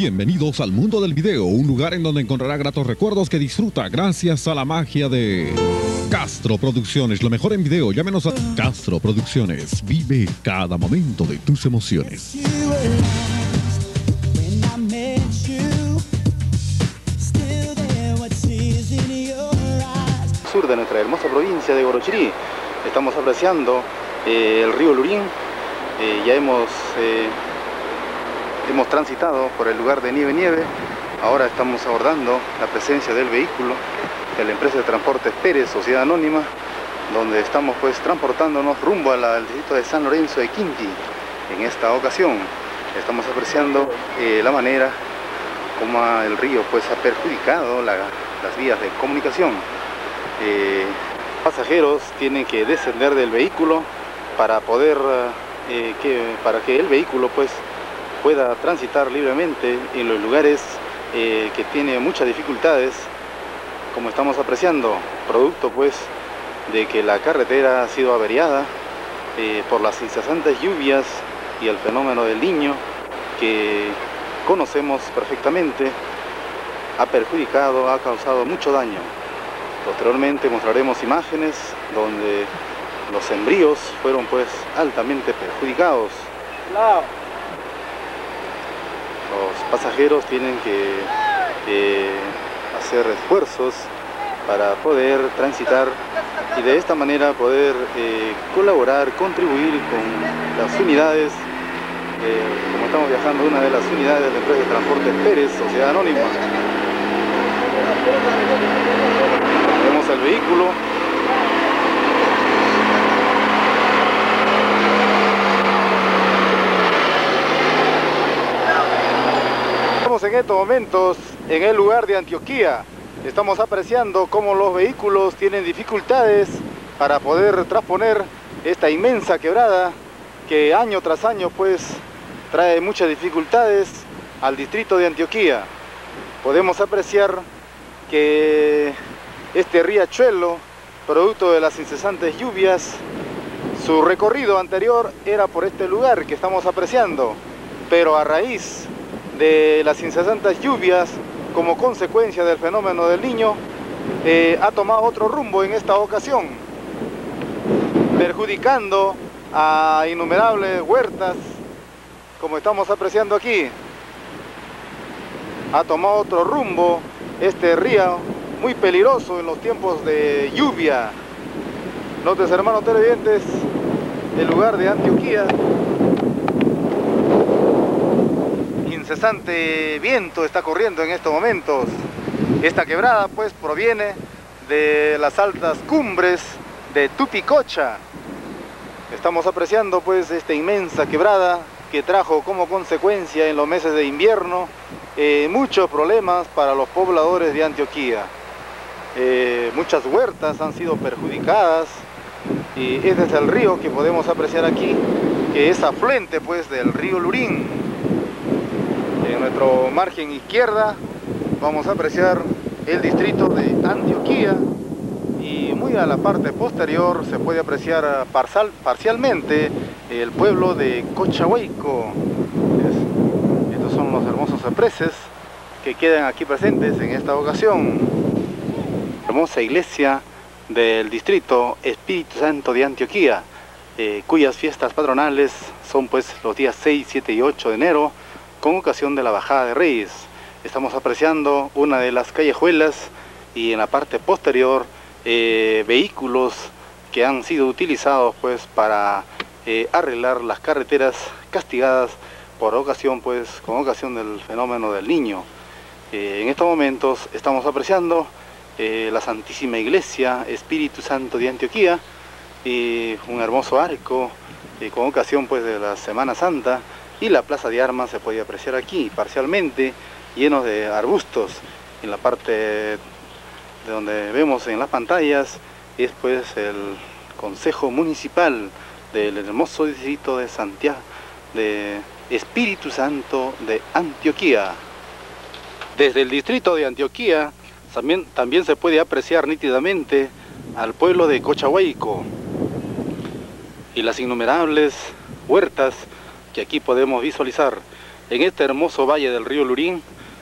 Bienvenidos al mundo del video, un lugar en donde encontrará gratos recuerdos que disfruta gracias a la magia de Castro Producciones. Lo mejor en video, llámenos a Castro Producciones. Vive cada momento de tus emociones. Sur de nuestra hermosa provincia de Guarochirí. Estamos apreciando el río Lurín. Ya hemos transitado por el lugar de Nieve. Ahora estamos abordando la presencia del vehículo de la empresa de transportes Pérez, Sociedad Anónima, donde estamos pues transportándonos rumbo al distrito de San Lorenzo de Quinti. En esta ocasión estamos apreciando la manera como el río pues ha perjudicado las vías de comunicación. Pasajeros tienen que descender del vehículo para poder para que el vehículo pues pueda transitar libremente en los lugares que tiene muchas dificultades, como estamos apreciando, producto pues de que la carretera ha sido averiada por las incesantes lluvias y el fenómeno del Niño, que conocemos perfectamente, ha perjudicado, ha causado mucho daño. Posteriormente mostraremos imágenes donde los sembríos fueron pues altamente perjudicados. Los pasajeros tienen que hacer esfuerzos para poder transitar y de esta manera poder colaborar, contribuir con las unidades, como estamos viajando, una de las unidades de la empresa de transportes Pérez, Sociedad Anónima. Vemos el vehículo. En estos momentos en el lugar de Antioquía estamos apreciando cómo los vehículos tienen dificultades para poder trasponer esta inmensa quebrada que año tras año pues trae muchas dificultades al distrito de Antioquía. Podemos apreciar que este riachuelo, producto de las incesantes lluvias, su recorrido anterior era por este lugar que estamos apreciando, pero a raíz de las incesantes lluvias, como consecuencia del fenómeno del Niño, ha tomado otro rumbo en esta ocasión, perjudicando a innumerables huertas, como estamos apreciando aquí. Ha tomado otro rumbo este río, muy peligroso en los tiempos de lluvia. Noten, hermanos televidentes, el lugar de Antioquía. Incesante viento está corriendo en estos momentos. Esta quebrada pues proviene de las altas cumbres de Tupicocha. Estamos apreciando pues esta inmensa quebrada que trajo como consecuencia en los meses de invierno muchos problemas para los pobladores de Antioquía. Muchas huertas han sido perjudicadas y este es el río que podemos apreciar aquí, que es afluente pues del río Lurín. En nuestro margen izquierda vamos a apreciar el distrito de Antioquía y muy a la parte posterior se puede apreciar parcialmente el pueblo de Cochahuayco. Estos son los hermosos cipreses que quedan aquí presentes en esta ocasión. Hermosa iglesia del distrito Espíritu Santo de Antioquía, cuyas fiestas patronales son pues los días 6, 7 y 8 de enero, con ocasión de la bajada de Reyes. Estamos apreciando una de las callejuelas y en la parte posterior vehículos que han sido utilizados pues para arreglar las carreteras castigadas por ocasión pues con ocasión del fenómeno del Niño. En estos momentos estamos apreciando la Santísima Iglesia Espíritu Santo de Antioquía y un hermoso arco con ocasión pues de la Semana Santa. Y la plaza de armas se puede apreciar aquí parcialmente, llenos de arbustos. En la parte de donde vemos en las pantallas es pues el Consejo Municipal del hermoso distrito de Santiago, de Espíritu Santo de Antioquía. Desde el distrito de Antioquía también se puede apreciar nítidamente al pueblo de Cochahuayco y las innumerables huertas que aquí podemos visualizar. en este hermoso valle del río Lurín.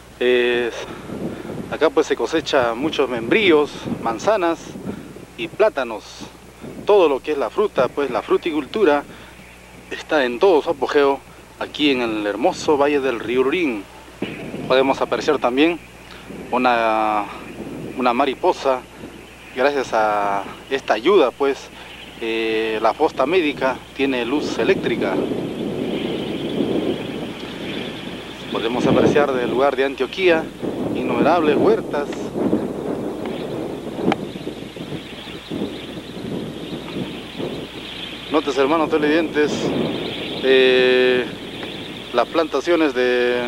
Acá pues se cosecha muchos membrillos, manzanas y plátanos. Todo lo que es la fruta, pues la fruticultura está en todo su apogeo aquí en el hermoso valle del río Lurín. Podemos apreciar también una mariposa. Gracias a esta ayuda pues la posta médica tiene luz eléctrica. Podemos apreciar del lugar de Antioquía innumerables huertas. Notes, hermanos televidentes, las plantaciones de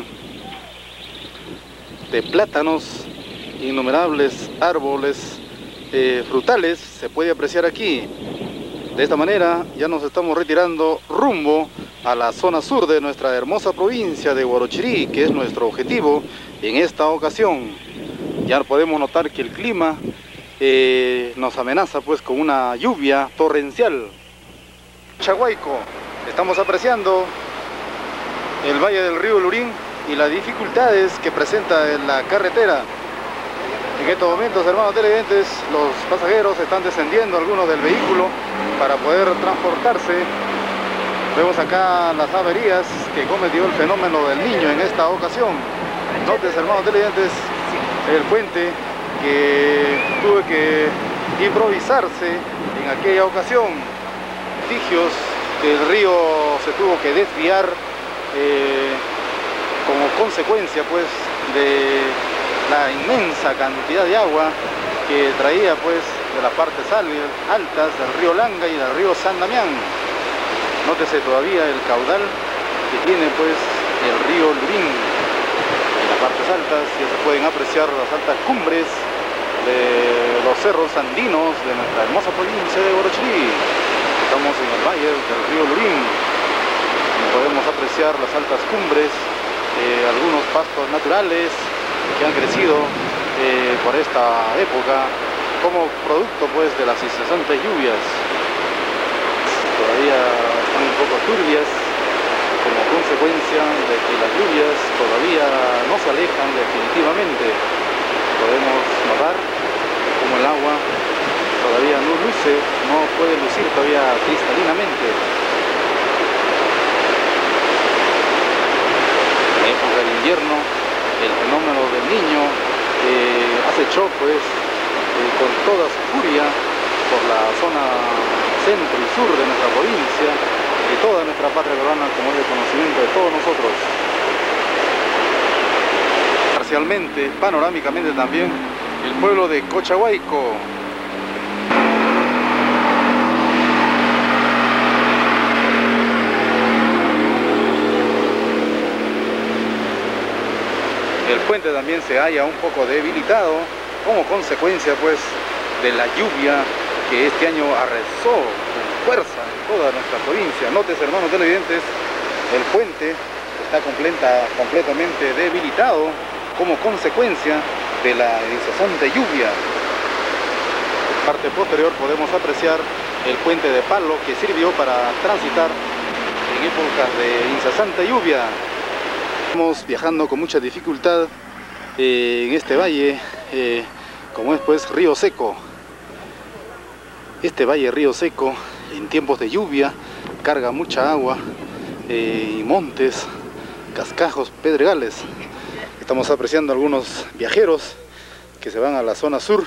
plátanos, innumerables árboles frutales se puede apreciar aquí. De esta manera ya nos estamos retirando rumbo a la zona sur de nuestra hermosa provincia de Huarochirí, que es nuestro objetivo en esta ocasión. Ya podemos notar que el clima nos amenaza pues con una lluvia torrencial. Cochahuayco, estamos apreciando el valle del río Lurín y las dificultades que presenta en la carretera. En estos momentos, hermanos televidentes, los pasajeros están descendiendo algunos del vehículo para poder transportarse. Vemos acá las averías que cometió el fenómeno del Niño en esta ocasión. Notes, hermanos televidentes, el puente que tuvo que improvisarse en aquella ocasión. Litigios que el río se tuvo que desviar como consecuencia pues de la inmensa cantidad de agua que traía pues de las partes altas del río Langa y del río San Damián. Nótese todavía el caudal que tiene pues el río Lurín. En las partes altas ya se pueden apreciar las altas cumbres de los cerros andinos de nuestra hermosa provincia de Huarochirí. Estamos en el valle del río Lurín y podemos apreciar las altas cumbres, algunos pastos naturales que han crecido por esta época como producto pues de las incesantes lluvias. Todavía están un poco turbias como consecuencia de que las lluvias todavía no se alejan definitivamente. Podemos notar como el agua todavía no luce, no puede lucir todavía cristalinamente. En la época del invierno, el fenómeno del Niño acechó pues con toda su furia por la zona centro y sur de nuestra provincia y toda nuestra patria peruana, como es de conocimiento de todos nosotros. Parcialmente, panorámicamente también, el pueblo de Cochahuayco. El puente también se halla un poco debilitado como consecuencia pues de la lluvia que este año arrasó con fuerza en toda nuestra provincia. Notes, hermanos televidentes, el puente está completamente debilitado como consecuencia de la incesante lluvia. En parte posterior podemos apreciar el puente de palo que sirvió para transitar en épocas de incesante lluvia. Estamos viajando con mucha dificultad en este valle, como es pues Río Seco. Este valle Río Seco en tiempos de lluvia carga mucha agua y montes, cascajos, pedregales. Estamos apreciando algunos viajeros que se van a la zona sur.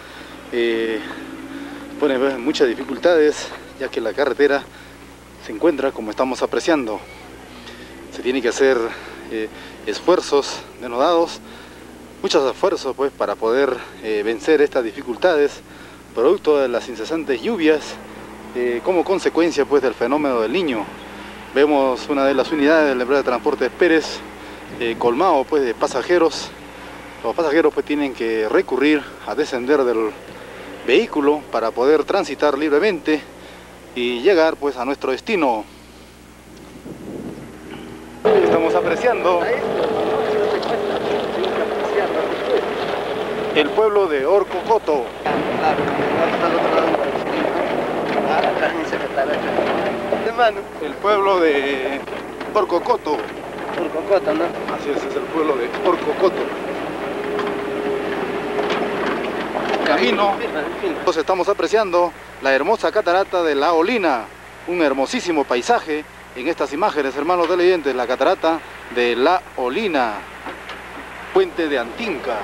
Ponen muchas dificultades ya que la carretera se encuentra como estamos apreciando. Se tiene que hacer esfuerzos denodados, muchos esfuerzos pues para poder vencer estas dificultades producto de las incesantes lluvias como consecuencia pues del fenómeno del Niño. Vemos una de las unidades de la empresa de transportes Pérez colmado pues de pasajeros. Los pasajeros pues tienen que recurrir a descender del vehículo para poder transitar libremente y llegar pues a nuestro destino. Estamos apreciando el pueblo de Orcocoto. El pueblo de Orcocoto. Orcocoto, ¿no? Así es el pueblo de Orcocoto. Camino. Entonces estamos apreciando la hermosa catarata de La Olina, un hermosísimo paisaje en estas imágenes, hermanos televidentes, la catarata de La Olina, puente de Antinca.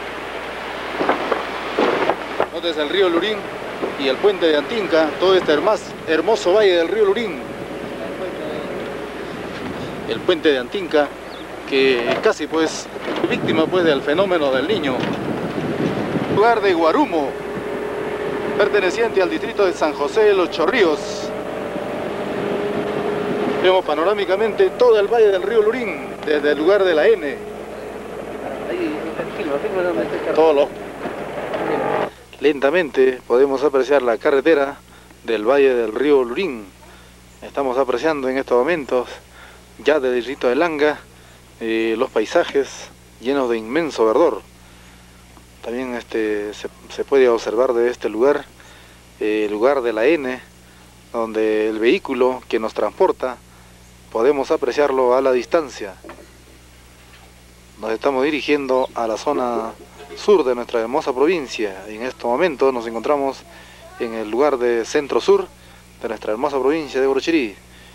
Entonces el río Lurín y el puente de Antinca, todo este hermoso valle del río Lurín. El puente de Antinca, que casi pues víctima pues del fenómeno del Niño. Lugar de Guarumo, perteneciente al distrito de San José de los Chorrillos. Vemos panorámicamente todo el valle del río Lurín, desde el lugar de la N. Lentamente podemos apreciar la carretera del valle del río Lurín. Estamos apreciando en estos momentos, ya del distrito de Langa, los paisajes llenos de inmenso verdor. También se puede observar de este lugar, el lugar de la N, donde el vehículo que nos transporta podemos apreciarlo a la distancia. Nos estamos dirigiendo a la zona sur de nuestra hermosa provincia. En este momento nos encontramos en el lugar de centro sur de nuestra hermosa provincia de Orochirí.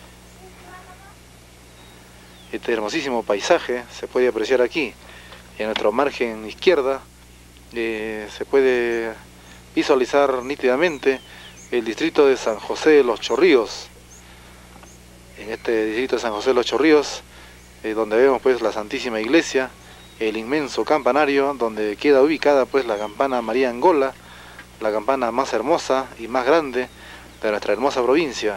Este hermosísimo paisaje se puede apreciar aquí. En nuestra margen izquierda se puede visualizar nítidamente el distrito de San José de los Chorrillos. En este distrito de San José de los Chorrillos, donde vemos pues la Santísima Iglesia, el inmenso campanario donde queda ubicada pues la campana María Angola, la campana más hermosa y más grande de nuestra hermosa provincia.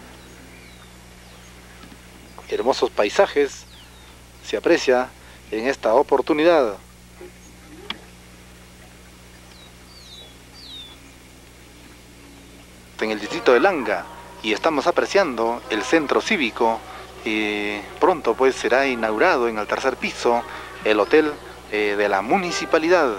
Hermosos paisajes se aprecia en esta oportunidad. En el distrito de Langa, y estamos apreciando el centro cívico. Pronto pues será inaugurado en el tercer piso el hotel de la municipalidad.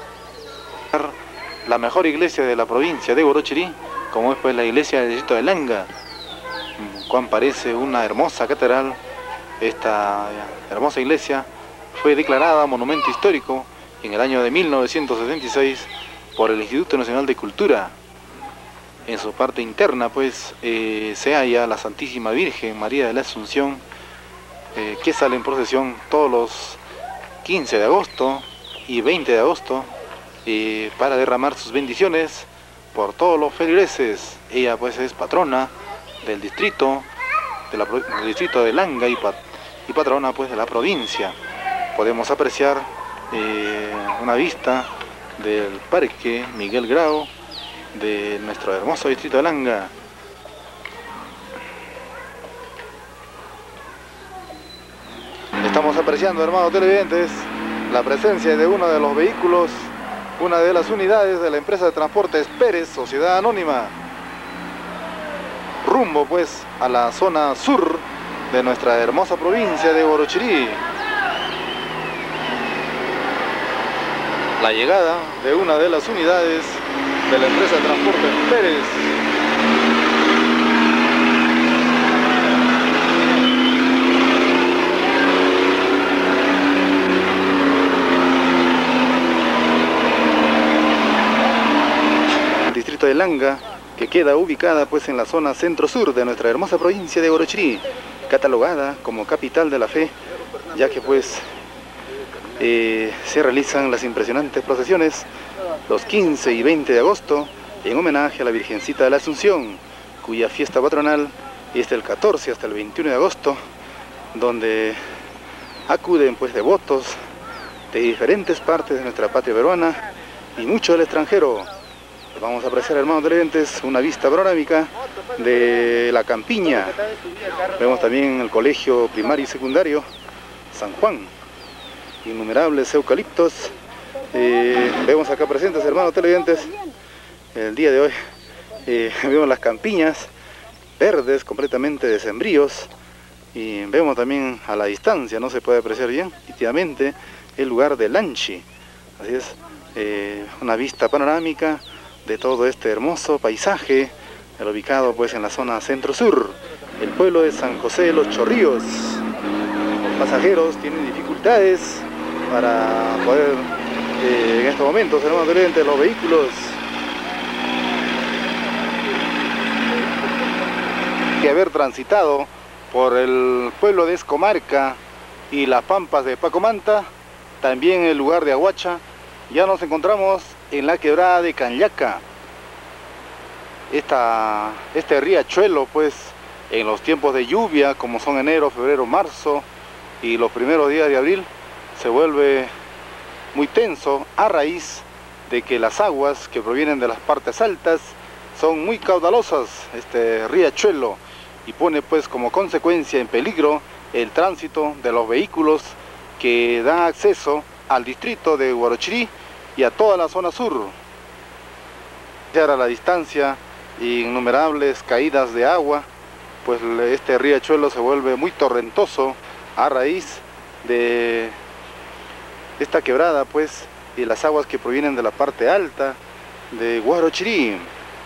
La mejor iglesia de la provincia de Orochirí, como es pues la iglesia del distrito de Langa. Cuán parece una hermosa catedral. Esta hermosa iglesia fue declarada monumento histórico en el año de 1976 por el Instituto Nacional de Cultura. En su parte interna pues se halla la Santísima Virgen María de la Asunción, que sale en procesión todos los 15 de agosto y 20 de agosto para derramar sus bendiciones por todos los feligreses. Ella pues es patrona del distrito de Langa y patrona pues de la provincia. Podemos apreciar una vista del Parque Miguel Grau de nuestro hermoso distrito de Langa. Estamos apreciando, hermanos televidentes, la presencia de uno de los vehículos, una de las unidades de la empresa de transportes Pérez, Sociedad Anónima, rumbo pues a la zona sur de nuestra hermosa provincia de Orochirí. La llegada de una de las unidades de la empresa de transportes Pérez. El distrito de Langa, que queda ubicada pues en la zona centro-sur de nuestra hermosa provincia de Orochirí, catalogada como capital de la fe, ya que pues se realizan las impresionantes procesiones los 15 y 20 de agosto en homenaje a la Virgencita de la Asunción, cuya fiesta patronal es del 14 hasta el 21 de agosto, donde acuden pues devotos de diferentes partes de nuestra patria peruana y mucho del extranjero. Vamos a apreciar, hermanos televidentes, una vista panorámica de la campiña. Vemos también el colegio primario y secundario San Juan, innumerables eucaliptos. Vemos acá presentes, hermanos televidentes, el día de hoy vemos las campiñas verdes, completamente de sembríos, y vemos también a la distancia, no se puede apreciar bien nítidamente, el lugar de Lanchi. Así es, una vista panorámica de todo este hermoso paisaje, ubicado pues en la zona centro-sur, el pueblo de San José de los Chorrillos. Los pasajeros tienen dificultades para poder en estos momentos ser más de los vehículos. Que haber transitado por el pueblo de Escomarca y las pampas de Pacomanta, también el lugar de Aguacha, ya nos encontramos en la quebrada de Canyaca. Este riachuelo, pues, en los tiempos de lluvia, como son enero, febrero, marzo y los primeros días de abril, se vuelve muy tenso a raíz de que las aguas que provienen de las partes altas son muy caudalosas, este riachuelo, y pone pues como consecuencia en peligro el tránsito de los vehículos que dan acceso al distrito de Huarochirí y a toda la zona sur. A la distancia, innumerables caídas de agua, pues este riachuelo se vuelve muy torrentoso a raíz de esta quebrada, pues, y las aguas que provienen de la parte alta de Huarochirí.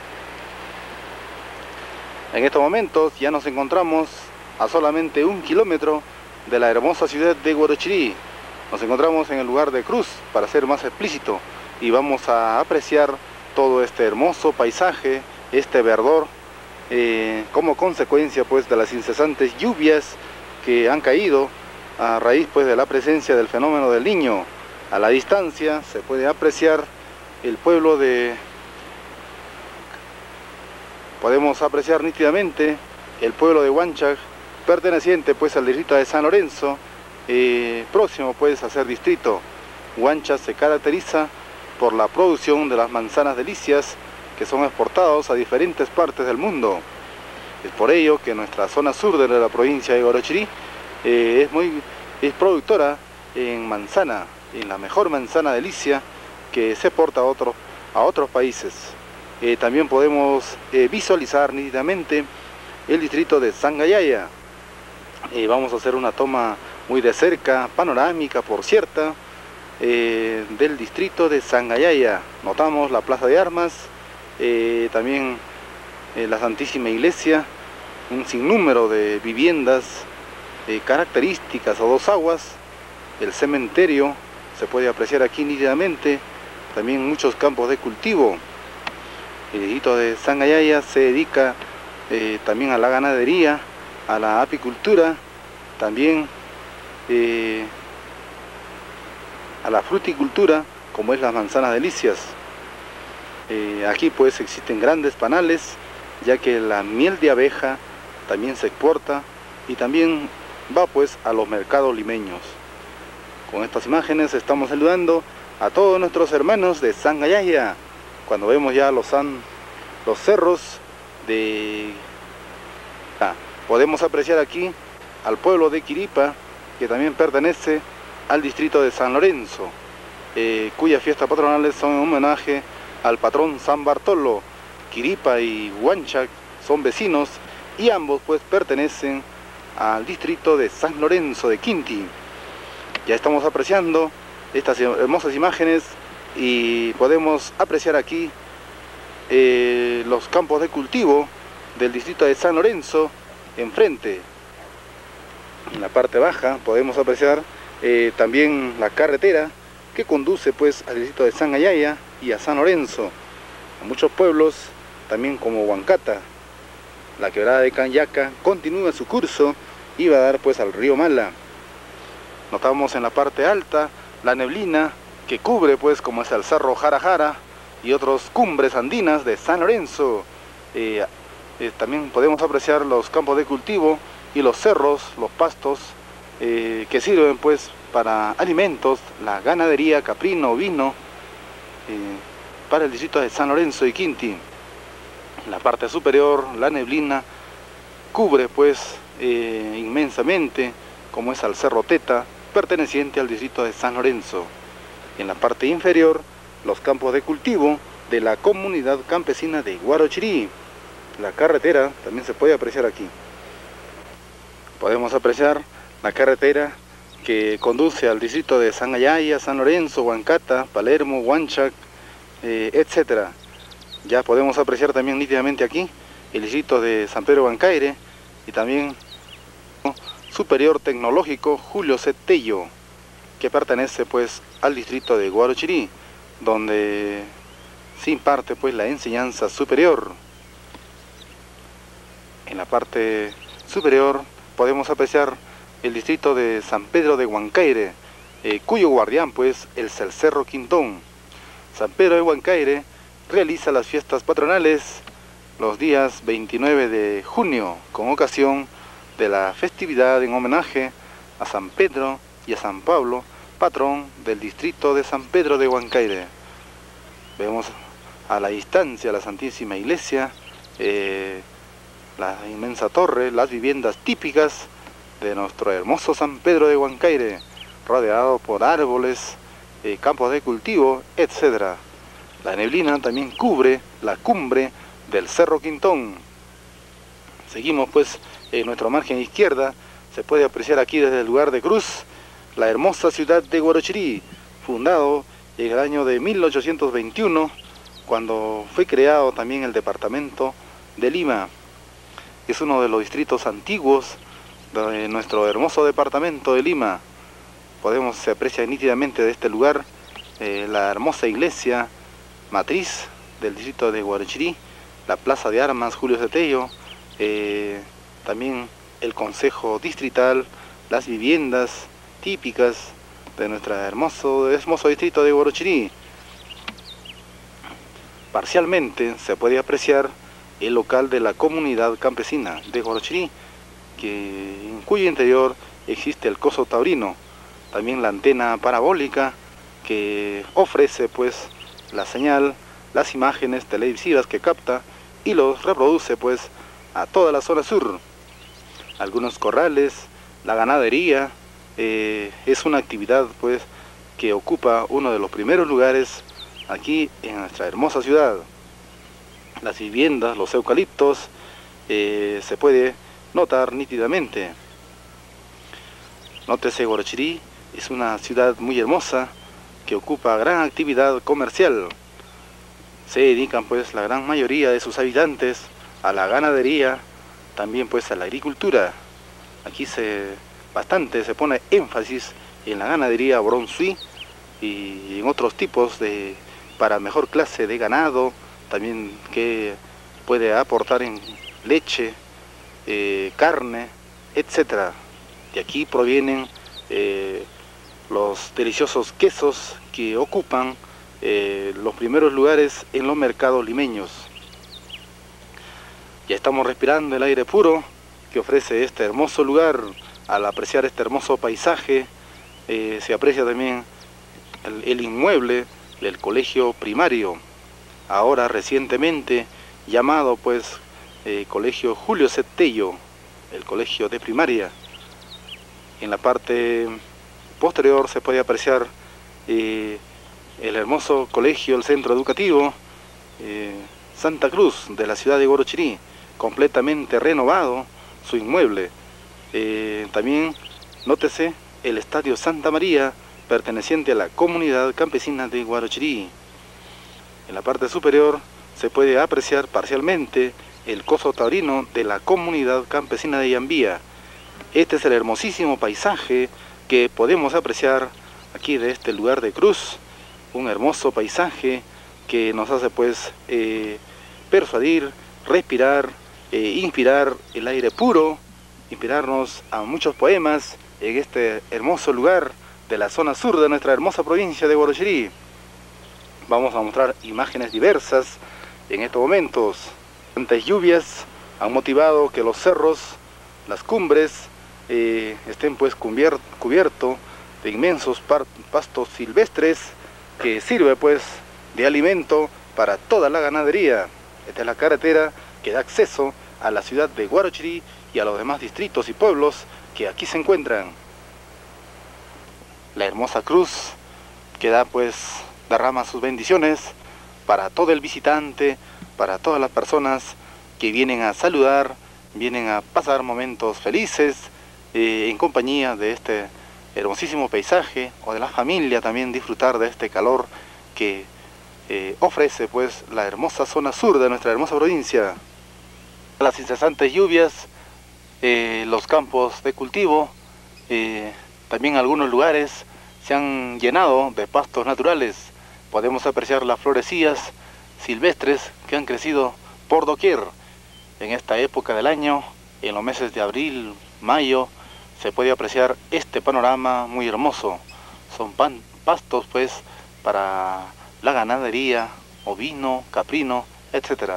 En estos momentos ya nos encontramos a solamente 1 kilómetro de la hermosa ciudad de Huarochirí. Nos encontramos en el lugar de Cruz, para ser más explícito, y vamos a apreciar todo este hermoso paisaje, este verdor, como consecuencia pues de las incesantes lluvias que han caído a raíz pues de la presencia del fenómeno del Niño. A la distancia se puede apreciar el pueblo de... Podemos apreciar nítidamente el pueblo de Huanchac, perteneciente pues al distrito de San Lorenzo, próximo pues a ser distrito. Huanchac se caracteriza por la producción de las manzanas delicias que son exportados a diferentes partes del mundo. Es por ello que nuestra zona sur de la provincia de Huarochirí es productora en manzana, en la mejor manzana delicia que se exporta a otros países. También podemos visualizar nítidamente el distrito de Sangayaya. Vamos a hacer una toma muy de cerca, panorámica por cierta, del distrito de Sangayaya. Notamos la plaza de armas, también la Santísima Iglesia, un sinnúmero de viviendas características a dos aguas, el cementerio se puede apreciar aquí nítidamente, también muchos campos de cultivo. El distrito de Sangayaya se dedica también a la ganadería, a la apicultura, también a la fruticultura, como es las manzanas delicias. Aquí pues existen grandes panales, ya que la miel de abeja también se exporta y también va pues a los mercados limeños. Con estas imágenes estamos saludando a todos nuestros hermanos de Sangayaya, cuando vemos ya los cerros de... Podemos apreciar aquí al pueblo de Quiripa, que también pertenece al distrito de San Lorenzo, cuyas fiestas patronales son en homenaje al patrón San Bartolo. Quiripa y Huanchac son vecinos y ambos pues pertenecen al distrito de San Lorenzo de Quinti. Ya estamos apreciando estas hermosas imágenes y podemos apreciar aquí los campos de cultivo del distrito de San Lorenzo enfrente. En la parte baja podemos apreciar también la carretera que conduce pues al distrito de Sangayaya y a San Lorenzo, a muchos pueblos también como Huancata. La quebrada de Canyaca continúa su curso y va a dar pues al río Mala. Notamos en la parte alta la neblina que cubre pues como es el cerro Jarajara y otras cumbres andinas de San Lorenzo. También podemos apreciar los campos de cultivo y los cerros, los pastos que sirven pues para alimentos, la ganadería caprino, ovino, para el distrito de San Lorenzo y Quinti. En la parte superior la neblina cubre pues inmensamente como es al cerro Teta, perteneciente al distrito de San Lorenzo. En la parte inferior los campos de cultivo de la comunidad campesina de Huarochirí. La carretera también se puede apreciar aquí. Podemos apreciar la carretera que conduce al distrito de Sangayaya, San Lorenzo, Huancata, Palermo, Huanchac, etc. Ya podemos apreciar también nítidamente aquí el distrito de San Pedro Bancaire y también Superior Tecnológico Julio C. Tello, que pertenece pues al distrito de Guarochirí, donde se imparte pues la enseñanza superior. En la parte superior podemos apreciar el distrito de San Pedro de Huancaire, cuyo guardián pues es el Cerro Quintón. San Pedro de Huancaire realiza las fiestas patronales los días 29 de junio, con ocasión de la festividad en homenaje a San Pedro y a San Pablo, patrón del distrito de San Pedro de Huancaire. Vemos a la distancia la Santísima Iglesia, la inmensa torre, las viviendas típicas de nuestro hermoso San Pedro de Huancaire, rodeado por árboles, campos de cultivo, etc. La neblina también cubre la cumbre del Cerro Quintón. Seguimos pues en nuestra margen izquierda, se puede apreciar aquí desde el lugar de cruz la hermosa ciudad de Guarochirí, fundado en el año de 1821, cuando fue creado también el departamento de Lima. Es uno de los distritos antiguos de nuestro hermoso departamento de Lima. Se aprecia nítidamente de este lugar la hermosa iglesia matriz del distrito de Guarochirí, la plaza de armas Julio C. Tello, también el consejo distrital, las viviendas típicas de nuestro hermoso distrito de Guarochirí. Parcialmente se puede apreciar el local de la comunidad campesina de Guarochirí, en cuyo interior existe el coso taurino, también la antena parabólica que ofrece pues la señal, las imágenes televisivas que capta y los reproduce pues a toda la zona sur. Algunos corrales, la ganadería, es una actividad pues que ocupa uno de los primeros lugares aquí en nuestra hermosa ciudad. Las viviendas, los eucaliptos, se puede notar nítidamente. Nótese, Guarochirí es una ciudad muy hermosa que ocupa gran actividad comercial. Se dedican pues la gran mayoría de sus habitantes a la ganadería, también pues a la agricultura. Aquí se pone énfasis en la ganadería bronzuí y en otros tipos para mejor clase de ganado, también que puede aportar en leche, carne, etc. De aquí provienen los deliciosos quesos que ocupan los primeros lugares en los mercados limeños. Ya estamos respirando el aire puro que ofrece este hermoso lugar. Al apreciar este hermoso paisaje, se aprecia también el inmueble del colegio primario, ahora recientemente llamado pues Colegio Julio C. Tello, el colegio de primaria. En la parte posterior se puede apreciar el hermoso colegio, el centro educativo Santa Cruz de la ciudad de Guarochirí, completamente renovado su inmueble. También nótese el estadio Santa María, perteneciente a la comunidad campesina de Guarochirí. En la parte superior se puede apreciar parcialmente el coso taurino de la comunidad campesina de Yambía. Este es el hermosísimo paisaje que podemos apreciar aquí de este lugar de cruz, un hermoso paisaje que nos hace pues persuadir, respirar, inspirar el aire puro, inspirarnos a muchos poemas en este hermoso lugar de la zona sur de nuestra hermosa provincia de Guarochirí. Vamos a mostrar imágenes diversas en estos momentos. Las lluvias han motivado que los cerros, las cumbres, estén pues cubiertos de inmensos pastos silvestres que sirve pues de alimento para toda la ganadería. Esta es la carretera que da acceso a la ciudad de Guarochirí y a los demás distritos y pueblos que aquí se encuentran. La hermosa cruz que derrama sus bendiciones para todo el visitante, para todas las personas que vienen a saludar, vienen a pasar momentos felices en compañía de este hermosísimo paisaje, o de la familia también disfrutar de este calor que ofrece pues la hermosa zona sur de nuestra hermosa provincia. Las incesantes lluvias los campos de cultivo. También algunos lugares se han llenado de pastos naturales. Podemos apreciar las florecillas silvestres que han crecido por doquier. En esta época del año, en los meses de abril, mayo, se puede apreciar este panorama muy hermoso. Son pastos pues para la ganadería, ovino, caprino, etc.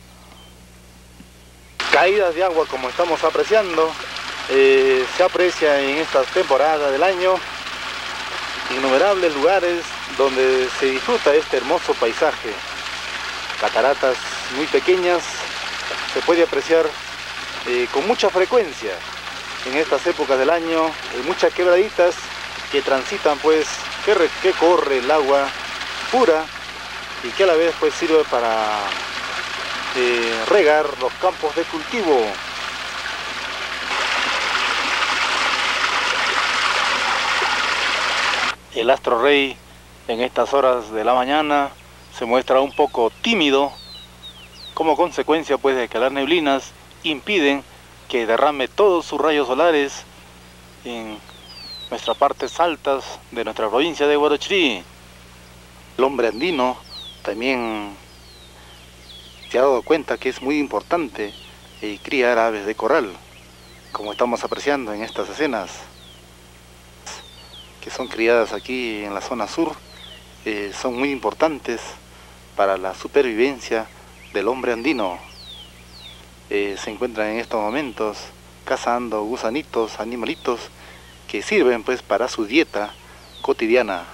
Caídas de agua como estamos apreciando, se aprecia en estas temporadas del año innumerables lugares donde se disfruta este hermoso paisaje. Cataratas muy pequeñas se puede apreciar con mucha frecuencia en estas épocas del año, muchas quebraditas que transitan pues, que corre el agua pura y que a la vez pues sirve para regar los campos de cultivo. El astro rey en estas horas de la mañana se muestra un poco tímido como consecuencia pues de que las neblinas impiden que derrame todos sus rayos solares en nuestras partes altas de nuestra provincia de Huarochirí. El hombre andino también se ha dado cuenta que es muy importante criar aves de corral, como estamos apreciando en estas escenas, que son criadas aquí en la zona sur. Son muy importantes para la supervivencia del hombre andino. Se encuentran en estos momentos cazando gusanitos, animalitos que sirven pues para su dieta cotidiana.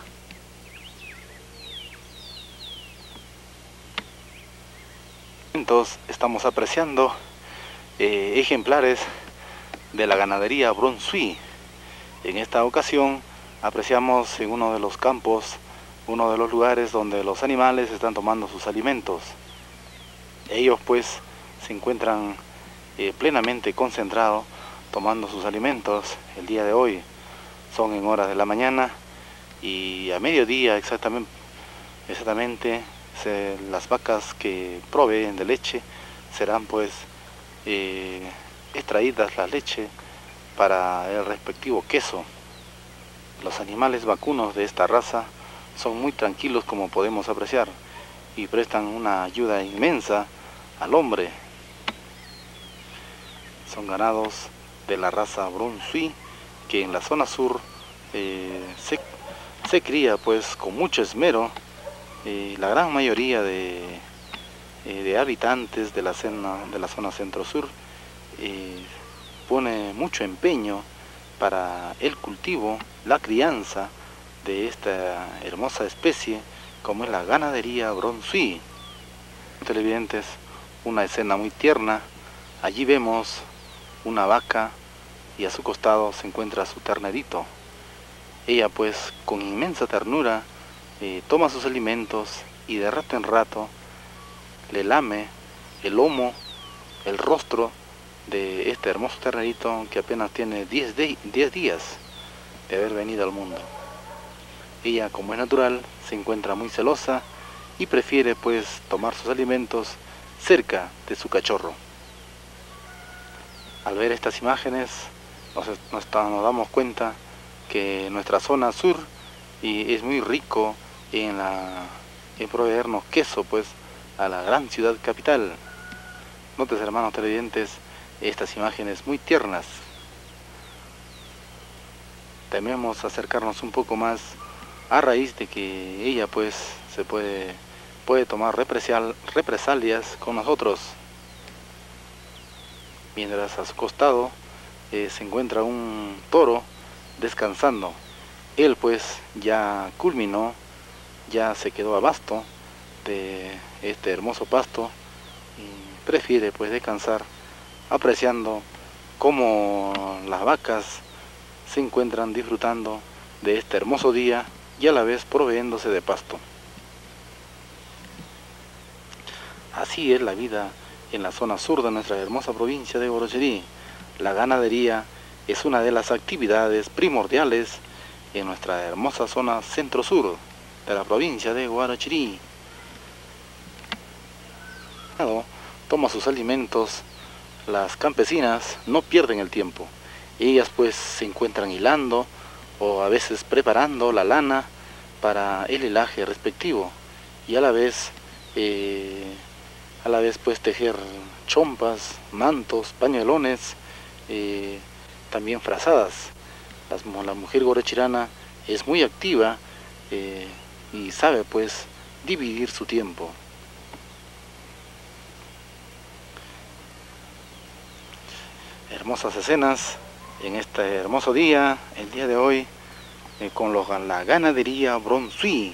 Entonces estamos apreciando ejemplares de la ganadería Brunswick. En esta ocasión apreciamos en uno de los campos, uno de los lugares donde los animales están tomando sus alimentos. Ellos pues se encuentran plenamente concentrados tomando sus alimentos el día de hoy. Son en horas de la mañana y a mediodía exactamente las vacas que proveen de leche serán pues extraídas la leche para el respectivo queso. Los animales vacunos de esta raza son muy tranquilos, como podemos apreciar, y prestan una ayuda inmensa al hombre. Son ganados de la raza Brunswick, que en la zona sur se cría pues con mucho esmero. La gran mayoría de habitantes de la zona centro-sur pone mucho empeño para el cultivo, la crianza de esta hermosa especie como es la ganadería Brunswick. Televidentes, una escena muy tierna. Allí vemos una vaca y a su costado se encuentra su ternerito. Ella pues con inmensa ternura toma sus alimentos y de rato en rato le lame el lomo, el rostro de este hermoso ternerito que apenas tiene 10 días de haber venido al mundo. Ella, como es natural, se encuentra muy celosa y prefiere pues tomar sus alimentos cerca de su cachorro. Al ver estas imágenes nos damos cuenta que nuestra zona sur es muy rico en proveernos queso pues a la gran ciudad capital. Noten, hermanos televidentes, estas imágenes muy tiernas. Tememos acercarnos un poco más a raíz de que ella pues se puede tomar represalias con nosotros. Mientras a su costado se encuentra un toro descansando. Él pues ya culminó, ya se quedó a basto de este hermoso pasto y prefiere pues descansar, apreciando cómo las vacas se encuentran disfrutando de este hermoso día y a la vez proveéndose de pasto. Así es la vida en la zona sur de nuestra hermosa provincia de Huarochirí. La ganadería es una de las actividades primordiales en nuestra hermosa zona centro-sur de la provincia de Huarochirí. Toma sus alimentos las campesinas no pierden el tiempo. Ellas pues se encuentran hilando o a veces preparando la lana para el hilaje respectivo y a la vez pues tejer chompas, mantos, pañuelones, también frazadas. La mujer guarachirana es muy activa y sabe pues dividir su tiempo. Hermosas escenas en este hermoso día, el día de hoy, con la ganadería Bronzuí.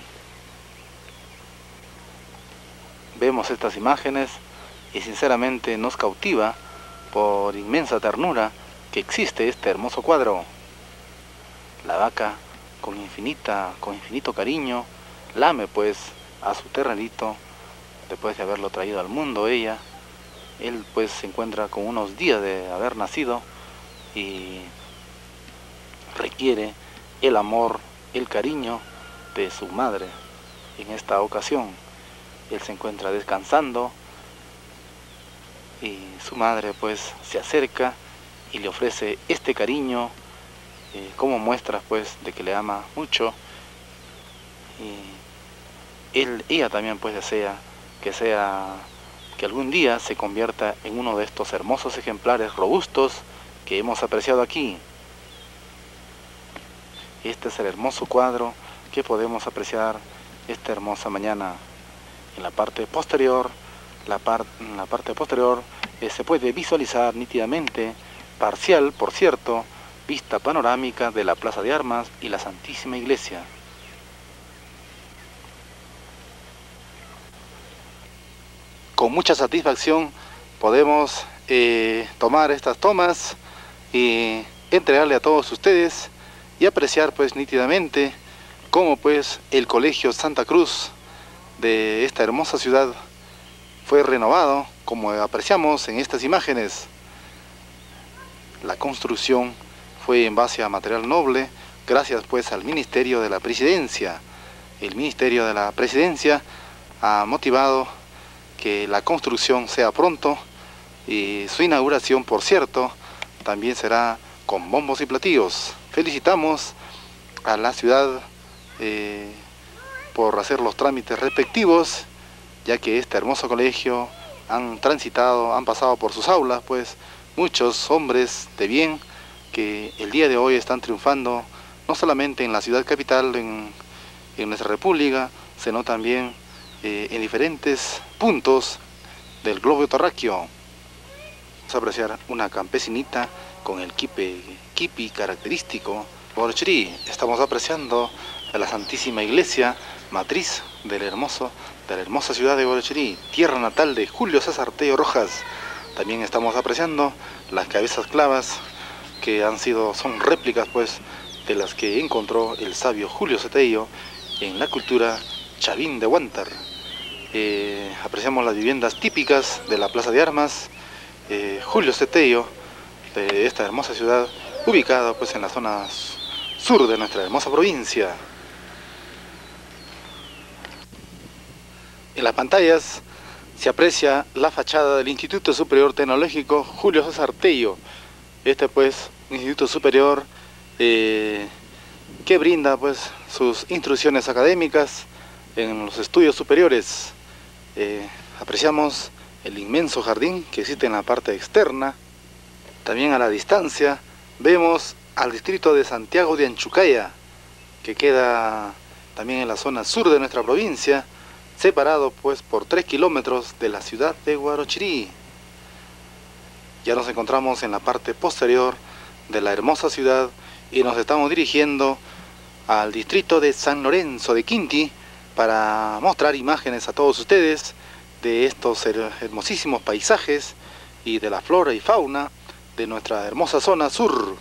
Vemos estas imágenes y sinceramente nos cautiva por inmensa ternura que existe este hermoso cuadro. La vaca con infinito cariño lame pues a su ternerito después de haberlo traído al mundo ella. Él pues se encuentra con unos días de haber nacido y requiere el amor, el cariño de su madre. En esta ocasión él se encuentra descansando y su madre pues se acerca y le ofrece este cariño como muestra pues de que le ama mucho, y ella también pues desea que algún día se convierta en uno de estos hermosos ejemplares robustos que hemos apreciado aquí. Este es el hermoso cuadro que podemos apreciar esta hermosa mañana. En la parte posterior, se puede visualizar nítidamente, parcial por cierto, vista panorámica de la Plaza de Armas y la Santísima Iglesia. Con mucha satisfacción podemos tomar estas tomas y entregarle a todos ustedes y apreciar pues nítidamente cómo pues el Colegio Santa Cruz de esta hermosa ciudad fue renovado, como apreciamos en estas imágenes. La construcción fue en base a material noble, gracias pues al Ministerio de la Presidencia. El Ministerio de la Presidencia ha motivado que la construcción sea pronto y su inauguración, por cierto, también será con bombos y platillos. Felicitamos a la ciudad por hacer los trámites respectivos, ya que este hermoso colegio han pasado por sus aulas pues muchos hombres de bien que el día de hoy están triunfando no solamente en la ciudad capital, en nuestra república, sino también en diferentes puntos del globo terráqueo. Vamos a apreciar una campesinita con el kipi característico Guarachirí. Estamos apreciando a la Santísima Iglesia, matriz de la hermosa ciudad de Guarachirí, tierra natal de Julio César Tello Rojas. También estamos apreciando las cabezas clavas que son réplicas pues de las que encontró el sabio Julio Tello en la cultura Chavín de Huántar. Apreciamos las viviendas típicas de la Plaza de Armas Julio Tello de esta hermosa ciudad, ubicada pues en la zona sur de nuestra hermosa provincia. En las pantallas se aprecia la fachada del Instituto Superior Tecnológico Julio César Tello. Este pues instituto superior que brinda pues sus instrucciones académicas en los estudios superiores. Apreciamos el inmenso jardín que existe en la parte externa. También a la distancia vemos al distrito de Santiago de Anchucaya, que queda también en la zona sur de nuestra provincia, separado pues por 3 kilómetros de la ciudad de Guarachirí. Ya nos encontramos en la parte posterior de la hermosa ciudad y nos estamos dirigiendo al distrito de San Lorenzo de Quinti para mostrar imágenes a todos ustedes de estos hermosísimos paisajes y de la flora y fauna de nuestra hermosa zona sur.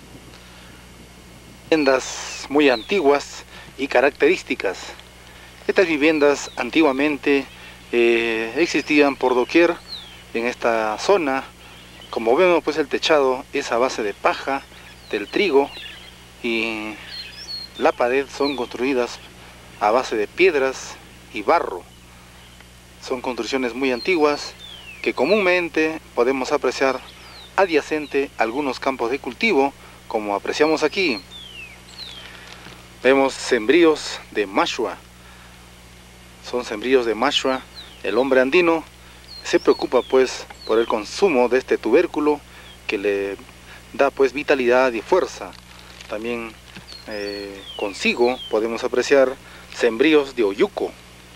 Viviendas muy antiguas y características. Estas viviendas antiguamente existían por doquier en esta zona. Como vemos pues el techado es a base de paja, del trigo, y la pared son construidas a base de piedras y barro. Son construcciones muy antiguas que comúnmente podemos apreciar adyacente a algunos campos de cultivo, como apreciamos aquí. Vemos sembríos de mashua. Son sembríos de mashua. El hombre andino se preocupa pues por el consumo de este tubérculo que le da pues vitalidad y fuerza. También consigo podemos apreciar sembríos de oyuco.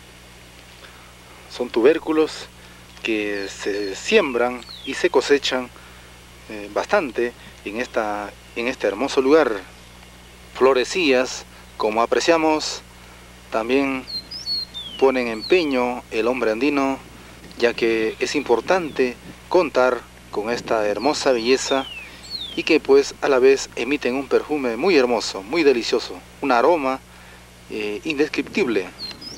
Son tubérculos que se siembran y se cosechan bastante en este hermoso lugar. Florecillas, como apreciamos, también ponen empeño el hombre andino, ya que es importante contar con esta hermosa belleza y que pues a la vez emiten un perfume muy hermoso, muy delicioso, un aroma indescriptible.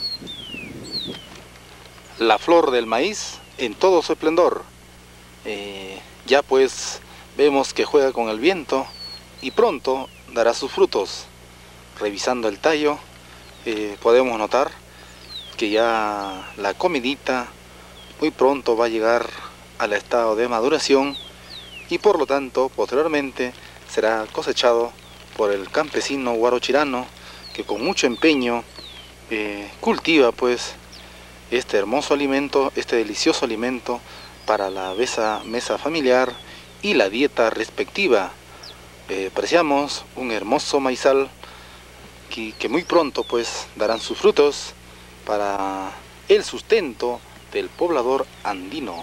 La flor del maíz en todo su esplendor. Ya pues vemos que juega con el viento y pronto dará sus frutos. Revisando el tallo podemos notar que ya la comidita muy pronto va a llegar al estado de maduración y por lo tanto posteriormente será cosechado por el campesino guarochirano, que con mucho empeño cultiva pues este hermoso alimento, este delicioso alimento para la mesa familiar y la dieta respectiva. Apreciamos un hermoso maizal que muy pronto pues darán sus frutos para el sustento del poblador andino.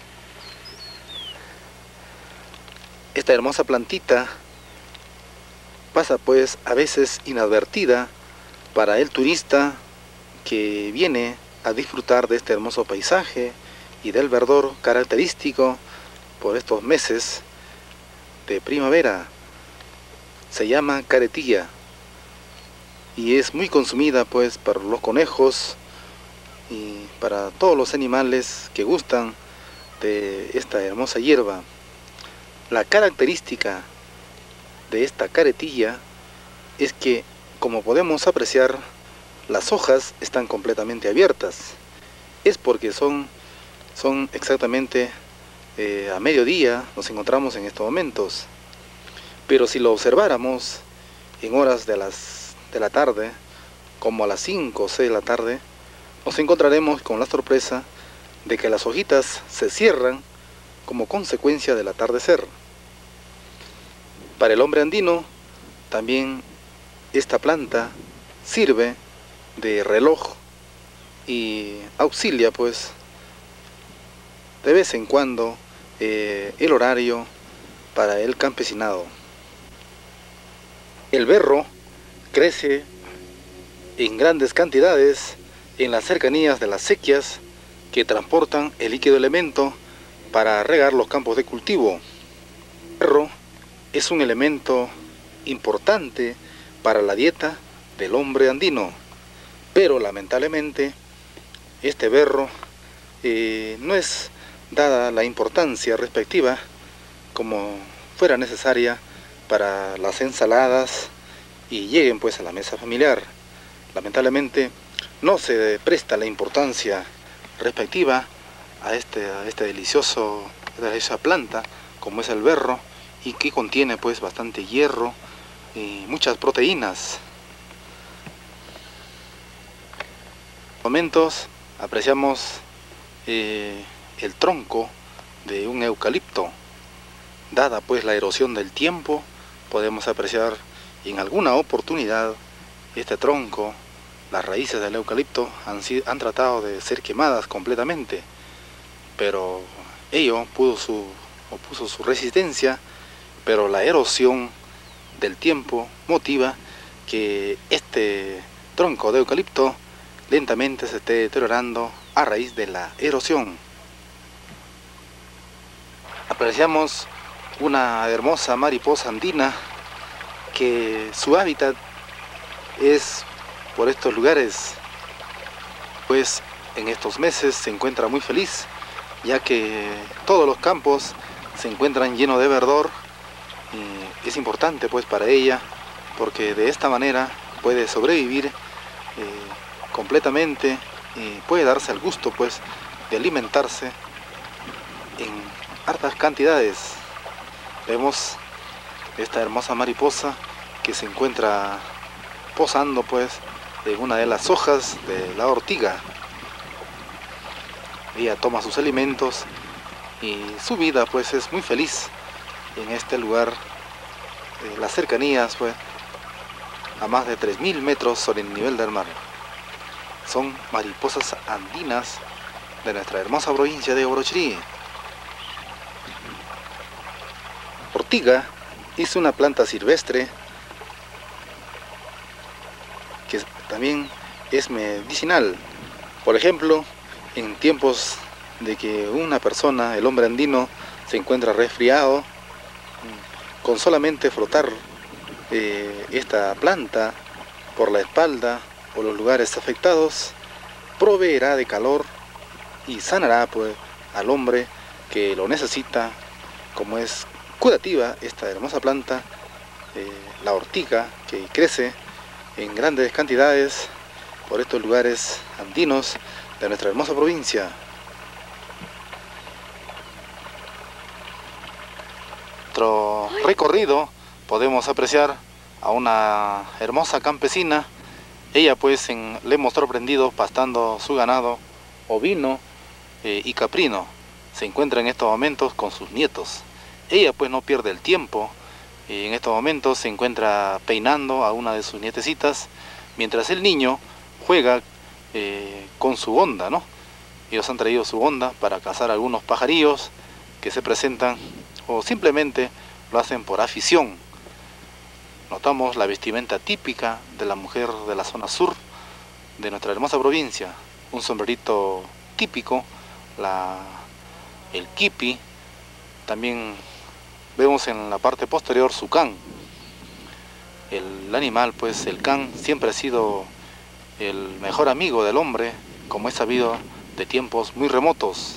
Esta hermosa plantita pasa pues a veces inadvertida para el turista que viene a disfrutar de este hermoso paisaje y del verdor característico por estos meses de primavera. Se llama caretilla y es muy consumida pues por los conejos y para todos los animales que gustan de esta hermosa hierba. La característica de esta caretilla es que, como podemos apreciar, las hojas están completamente abiertas. Es porque son exactamente a mediodía, nos encontramos en estos momentos. Pero si lo observáramos en horas de la tarde, como a las 5 o 6 de la tarde, nos encontraremos con la sorpresa de que las hojitas se cierran como consecuencia del atardecer. Para el hombre andino, también esta planta sirve de reloj y auxilia pues de vez en cuando el horario para el campesinado. El berro crece en grandes cantidades en las cercanías de las sequías que transportan el líquido elemento para regar los campos de cultivo. El berro es un elemento importante para la dieta del hombre andino, pero lamentablemente este berro no es dada la importancia respectiva como fuera necesaria para las ensaladas y lleguen pues a la mesa familiar. Lamentablemente no se presta la importancia respectiva a esta deliciosa planta como es el berro, y que contiene pues bastante hierro y muchas proteínas. En momentos apreciamos el tronco de un eucalipto. Dada pues la erosión del tiempo, podemos apreciar en alguna oportunidad este tronco. Las raíces del eucalipto han tratado de ser quemadas completamente, pero ello opuso su resistencia, pero la erosión del tiempo motiva que este tronco de eucalipto lentamente se esté deteriorando a raíz de la erosión. Apreciamos una hermosa mariposa andina que su hábitat es por estos lugares, pues en estos meses se encuentra muy feliz, ya que todos los campos se encuentran llenos de verdor. Y es importante pues para ella, porque de esta manera puede sobrevivir completamente y puede darse el gusto pues de alimentarse en hartas cantidades. Vemos esta hermosa mariposa que se encuentra posando pues en una de las hojas de la ortiga. Ella toma sus alimentos y su vida pues es muy feliz en este lugar, las cercanías pues a más de 3000 metros sobre el nivel del mar. Son mariposas andinas de nuestra hermosa provincia de Orochirí. Ortiga es una planta silvestre que también es medicinal. Por ejemplo, en tiempos de que una persona, el hombre andino, se encuentra resfriado, con solamente frotar esta planta por la espalda o los lugares afectados, proveerá de calor y sanará pues al hombre que lo necesita. Como es curativa esta hermosa planta, la ortiga, que crece en grandes cantidades por estos lugares andinos de nuestra hermosa provincia. Nuestro recorrido podemos apreciar a una hermosa campesina. Ella pues le hemos sorprendido pastando su ganado ovino y caprino. Se encuentra en estos momentos con sus nietos. Ella pues no pierde el tiempo. En estos momentos se encuentra peinando a una de sus nietecitas, mientras el niño juega con su honda, ¿no? Ellos han traído su honda para cazar algunos pajarillos que se presentan, o simplemente lo hacen por afición. Notamos la vestimenta típica de la mujer de la zona sur de nuestra hermosa provincia. Un sombrerito típico, el kipi. También vemos en la parte posterior su can. El animal, pues el can, siempre ha sido el mejor amigo del hombre, como es sabido de tiempos muy remotos.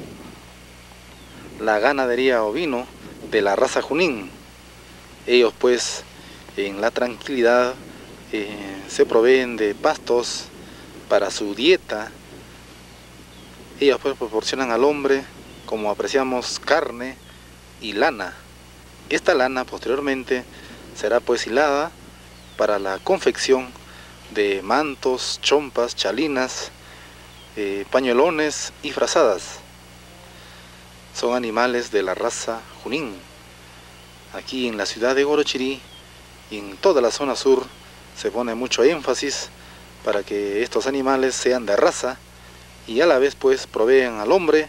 La ganadería ovino de la raza Junín. Ellos pues en la tranquilidad se proveen de pastos para su dieta. Ellos pues proporcionan al hombre, como apreciamos, carne y lana. Esta lana posteriormente será pues hilada para la confección de mantos, chompas, chalinas, pañuelones y frazadas. Son animales de la raza Junín. Aquí en la ciudad de Orochirí y en toda la zona sur se pone mucho énfasis para que estos animales sean de raza y a la vez pues provean al hombre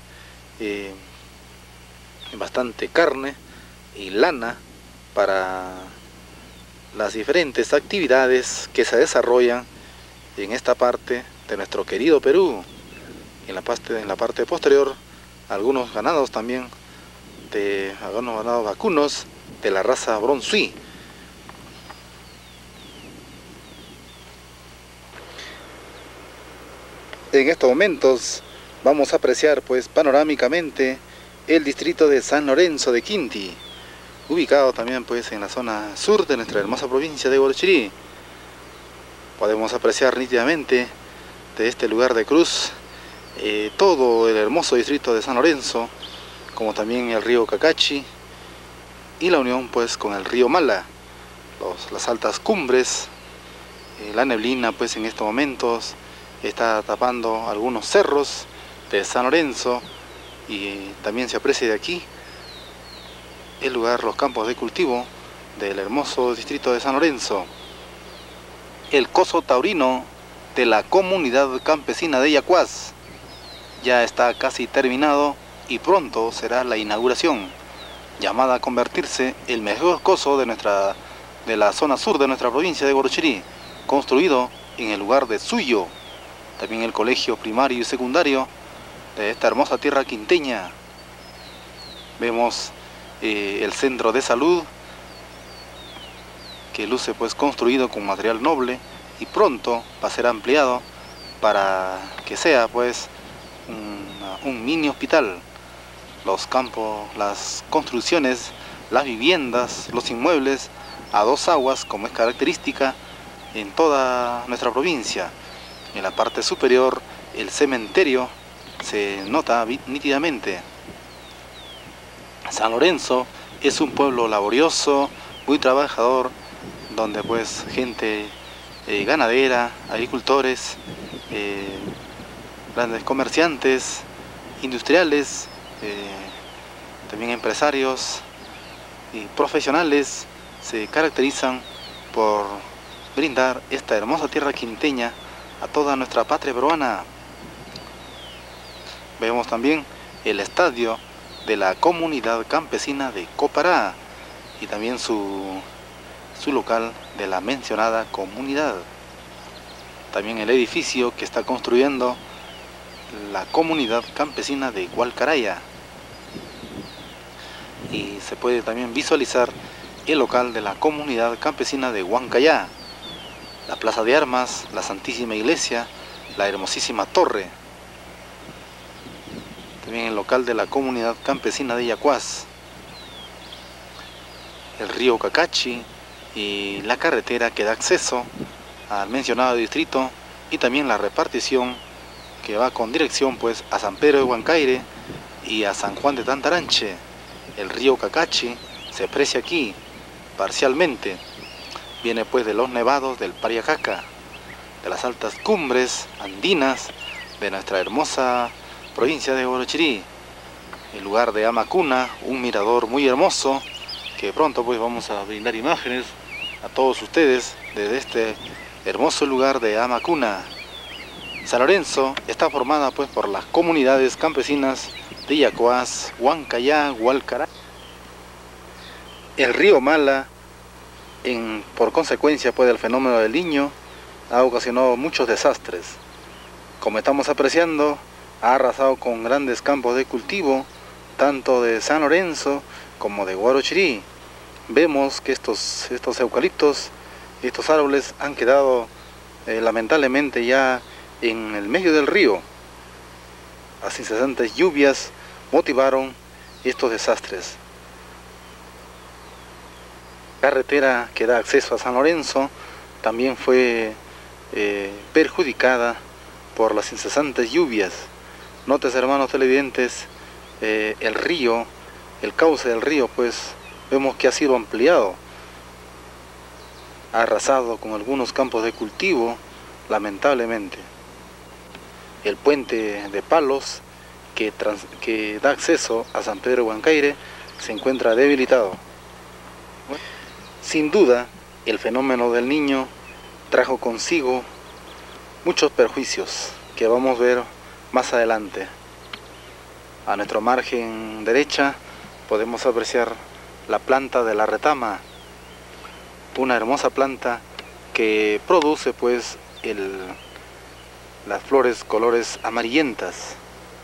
bastante carne y lana para las diferentes actividades que se desarrollan en esta parte de nuestro querido Perú. En la parte posterior, algunos ganados también, algunos ganados vacunos de la raza Bronzui. En estos momentos vamos a apreciar pues panorámicamente el distrito de San Lorenzo de Quinti, ubicado también pues en la zona sur de nuestra hermosa provincia de Orochirí. Podemos apreciar nítidamente de este lugar de cruz todo el hermoso distrito de San Lorenzo, como también el río Cacachi y la unión pues con el río Mala, las altas cumbres. La neblina pues en estos momentos está tapando algunos cerros de San Lorenzo y también se aprecia de aquí el lugar, los campos de cultivo del hermoso distrito de San Lorenzo. El coso taurino de la comunidad campesina de Yacuás ya está casi terminado y pronto será la inauguración, llamada a convertirse el mejor coso de la zona sur de nuestra provincia de Orochirí, construido en el lugar de Suyo. También el colegio primario y secundario de esta hermosa tierra quinteña. Vemos el centro de salud que luce pues construido con material noble y pronto va a ser ampliado para que sea pues un mini hospital. Los campos, las construcciones, las viviendas, los inmuebles a dos aguas, como es característica en toda nuestra provincia. En la parte superior el cementerio se nota nítidamente. San Lorenzo es un pueblo laborioso, muy trabajador, donde pues gente ganadera, agricultores, grandes comerciantes, industriales, también empresarios y profesionales se caracterizan por brindar esta hermosa tierra quinteña a toda nuestra patria peruana. Vemos también el estadio de la comunidad campesina de Copará y también su local de la mencionada comunidad. También el edificio que está construyendo la comunidad campesina de Hualcaraya. Y se puede también visualizar el local de la comunidad campesina de Huancayá, la plaza de armas, la Santísima Iglesia, la hermosísima torre. También el local de la comunidad campesina de Yacuás, el río Cacachi y la carretera que da acceso al mencionado distrito, y también la repartición que va con dirección pues a San Pedro de Huancaire y a San Juan de Tantaranche. El río Cacachi se aprecia aquí parcialmente, viene pues de los nevados del Pariacaca, de las altas cumbres andinas de nuestra hermosa provincia de Guarochirí, el lugar de Amacuna, un mirador muy hermoso que pronto pues vamos a brindar imágenes a todos ustedes desde este hermoso lugar de Amacuna. San Lorenzo está formada pues por las comunidades campesinas de Yacuás, Huancayá, Hualcará. El río Mala, por consecuencia pues del fenómeno del Niño, ha ocasionado muchos desastres. Como estamos apreciando, ha arrasado con grandes campos de cultivo, tanto de San Lorenzo como de Guarochirí. Vemos que estos eucaliptos, estos árboles han quedado lamentablemente ya en el medio del río. Las incesantes lluvias motivaron estos desastres. La carretera que da acceso a San Lorenzo también fue perjudicada por las incesantes lluvias. Noten, hermanos televidentes, el río, el cauce del río, pues vemos que ha sido ampliado, ha arrasado con algunos campos de cultivo, lamentablemente. El puente de palos que da acceso a San Pedro de Huancaire se encuentra debilitado. Sin duda, el fenómeno del Niño trajo consigo muchos perjuicios que vamos a ver más adelante. A nuestro margen derecha podemos apreciar la planta de la retama, una hermosa planta que produce pues las flores colores amarillentas.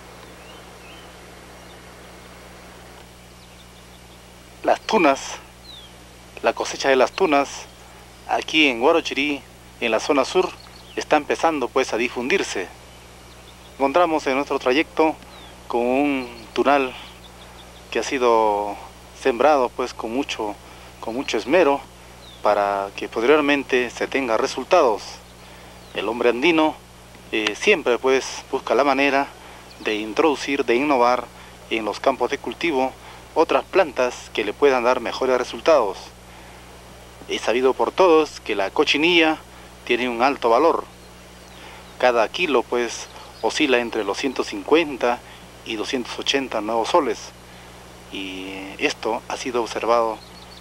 Las tunas, la cosecha de las tunas aquí en Guarochirí, en la zona sur, está empezando pues a difundirse. Encontramos en nuestro trayecto con un tunal que ha sido sembrado pues con mucho esmero para que posteriormente se tenga resultados. El hombre andino siempre pues busca la manera de introducir, de innovar en los campos de cultivo otras plantas que le puedan dar mejores resultados. Es sabido por todos que la cochinilla tiene un alto valor. Cada kilo pues oscila entre los 150 y 280 nuevos soles. Y esto ha sido observado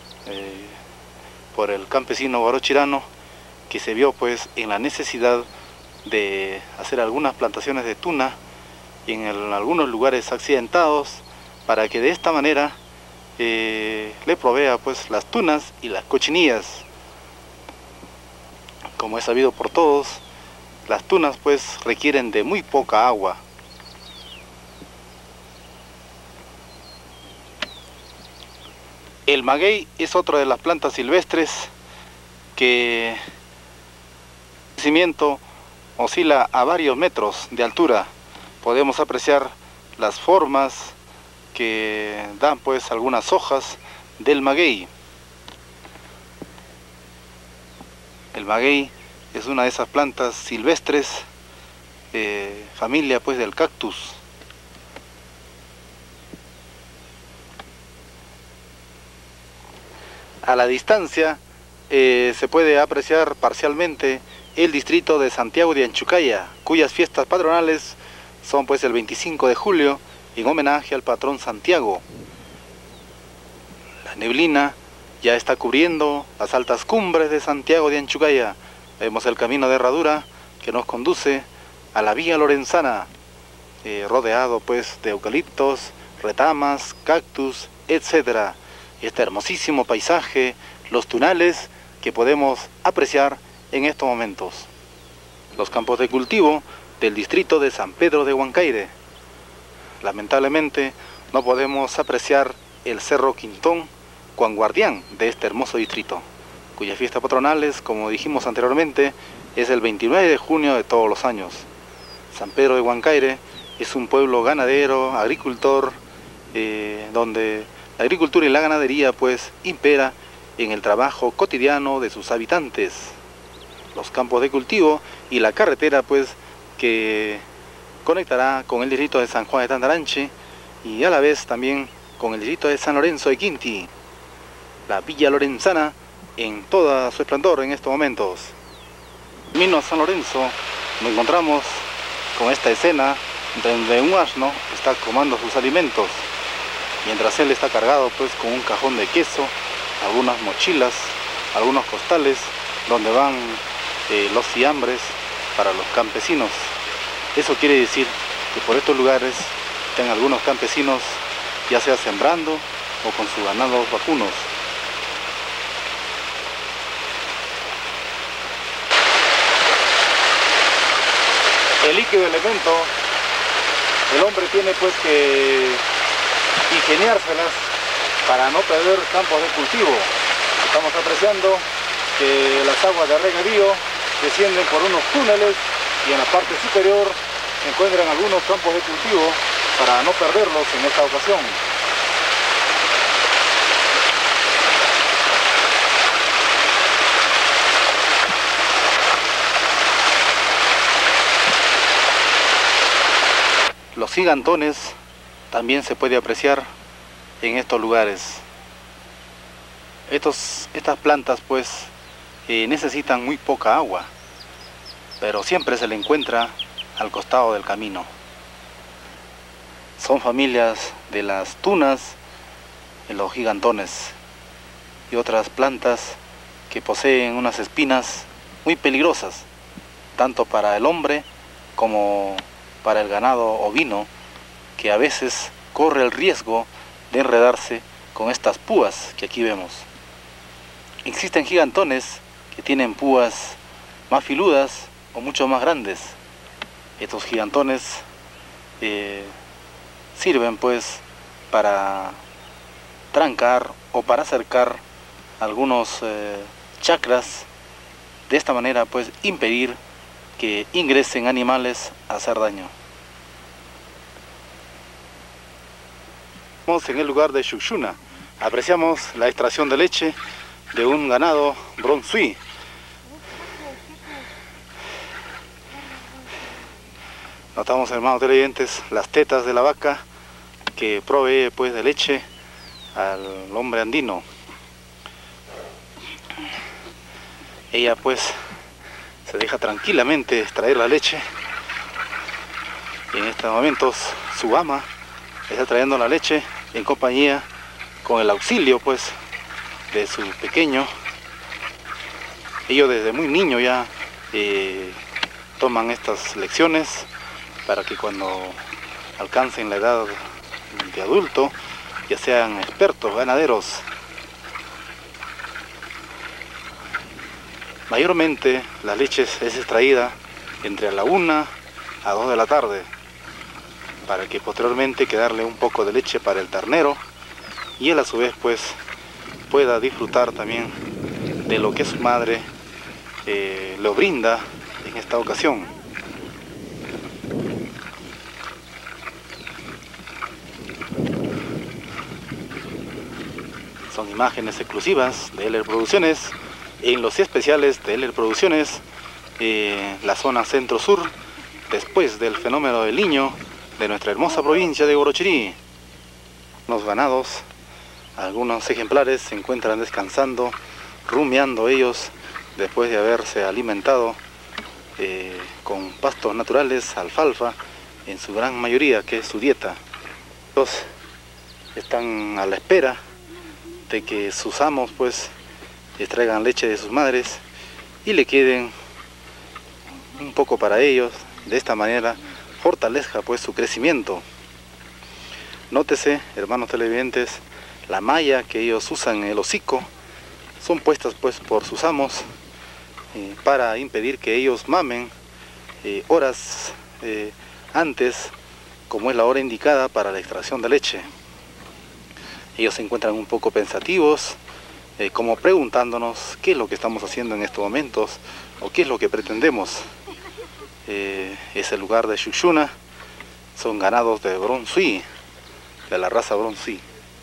por el campesino guarochirano, que se vio pues en la necesidad de hacer algunas plantaciones de tuna en algunos lugares accidentados, para que de esta manera le provea pues las tunas y las cochinillas. Como es sabido por todos, las tunas pues requieren de muy poca agua. El maguey es otra de las plantas silvestres que el crecimiento oscila a varios metros de altura. Podemos apreciar las formas que dan pues algunas hojas del maguey. El maguey es una de esas plantas silvestres, familia pues del cactus. A la distancia se puede apreciar parcialmente el distrito de Santiago de Anchucaya, cuyas fiestas patronales son pues el 25 de julio en homenaje al patrón Santiago. La neblina ya está cubriendo las altas cumbres de Santiago de Anchucaya. Vemos el camino de herradura que nos conduce a la Vía Lorenzana, rodeado pues de eucaliptos, retamas, cactus, etc. Este hermosísimo paisaje, los tunales que podemos apreciar en estos momentos. Los campos de cultivo del distrito de San Pedro de Huancaire. Lamentablemente no podemos apreciar el Cerro Quintón, Juan Guardián de este hermoso distrito, cuya fiesta patronal es, como dijimos anteriormente, es el 29 de junio de todos los años. San Pedro de Huancaire es un pueblo ganadero, agricultor, donde la agricultura y la ganadería pues impera en el trabajo cotidiano de sus habitantes. Los campos de cultivo y la carretera pues que conectará con el distrito de San Juan de Tandaranche y a la vez también con el distrito de San Lorenzo de Quinti. La Villa Lorenzana en todo su esplendor en estos momentos. Camino a San Lorenzo nos encontramos con esta escena donde un asno está comando sus alimentos, mientras él está cargado pues con un cajón de queso, algunas mochilas, algunos costales donde van los fiambres para los campesinos. Eso quiere decir que por estos lugares están algunos campesinos ya sea sembrando o con sus ganados vacunos. El líquido elemento, el hombre tiene pues que ingeniárselas para no perder campos de cultivo. Estamos apreciando que las aguas de regadío descienden por unos túneles y en la parte superior se encuentran algunos campos de cultivo para no perderlos en esta ocasión. Los gigantones también se puede apreciar en estos lugares. Estas plantas pues necesitan muy poca agua, pero siempre se le encuentra al costado del camino. Son familias de las tunas, de los gigantones y otras plantas que poseen unas espinas muy peligrosas, tanto para el hombre como para el ganado ovino, que a veces corre el riesgo de enredarse con estas púas que aquí vemos. Existen gigantones que tienen púas más filudas o mucho más grandes. Estos gigantones sirven pues para trancar o para acercar algunos chacras, de esta manera pues impedir que ingresen animales a hacer daño. Estamos en el lugar de Xuxuna. Apreciamos la extracción de leche de un ganado bronzui. Notamos, hermanos televidentes, las tetas de la vaca que provee pues de leche al hombre andino. Ella pues se deja tranquilamente extraer la leche y en estos momentos su ama está trayendo la leche en compañía con el auxilio pues de su pequeño. Ellos desde muy niño ya toman estas lecciones para que cuando alcancen la edad de adulto ya sean expertos ganaderos. Mayormente la leche es extraída entre la 1 a 2 de la tarde, para que posteriormente quedarle un poco de leche para el ternero y él a su vez pues pueda disfrutar también de lo que su madre le brinda en esta ocasión. Son imágenes exclusivas de Heller Producciones, en los especiales de Heller Producciones, la zona centro-sur, después del fenómeno del Niño de nuestra hermosa provincia de Orochirí. Los ganados Algunos ejemplares se encuentran descansando, rumiando ellos después de haberse alimentado con pastos naturales, alfalfa, en su gran mayoría, que es su dieta. Ellos están a la espera de que sus amos pues extraigan leche de sus madres y le queden un poco para ellos. De esta manera fortalezca pues su crecimiento. Nótese, hermanos televidentes, la malla que ellos usan en el hocico son puestas pues por sus amos para impedir que ellos mamen horas antes, como es la hora indicada para la extracción de leche. Ellos se encuentran un poco pensativos, como preguntándonos qué es lo que estamos haciendo en estos momentos o qué es lo que pretendemos. Es el lugar de Xuxuna, son ganados de Bronzui, de la raza Bronzui.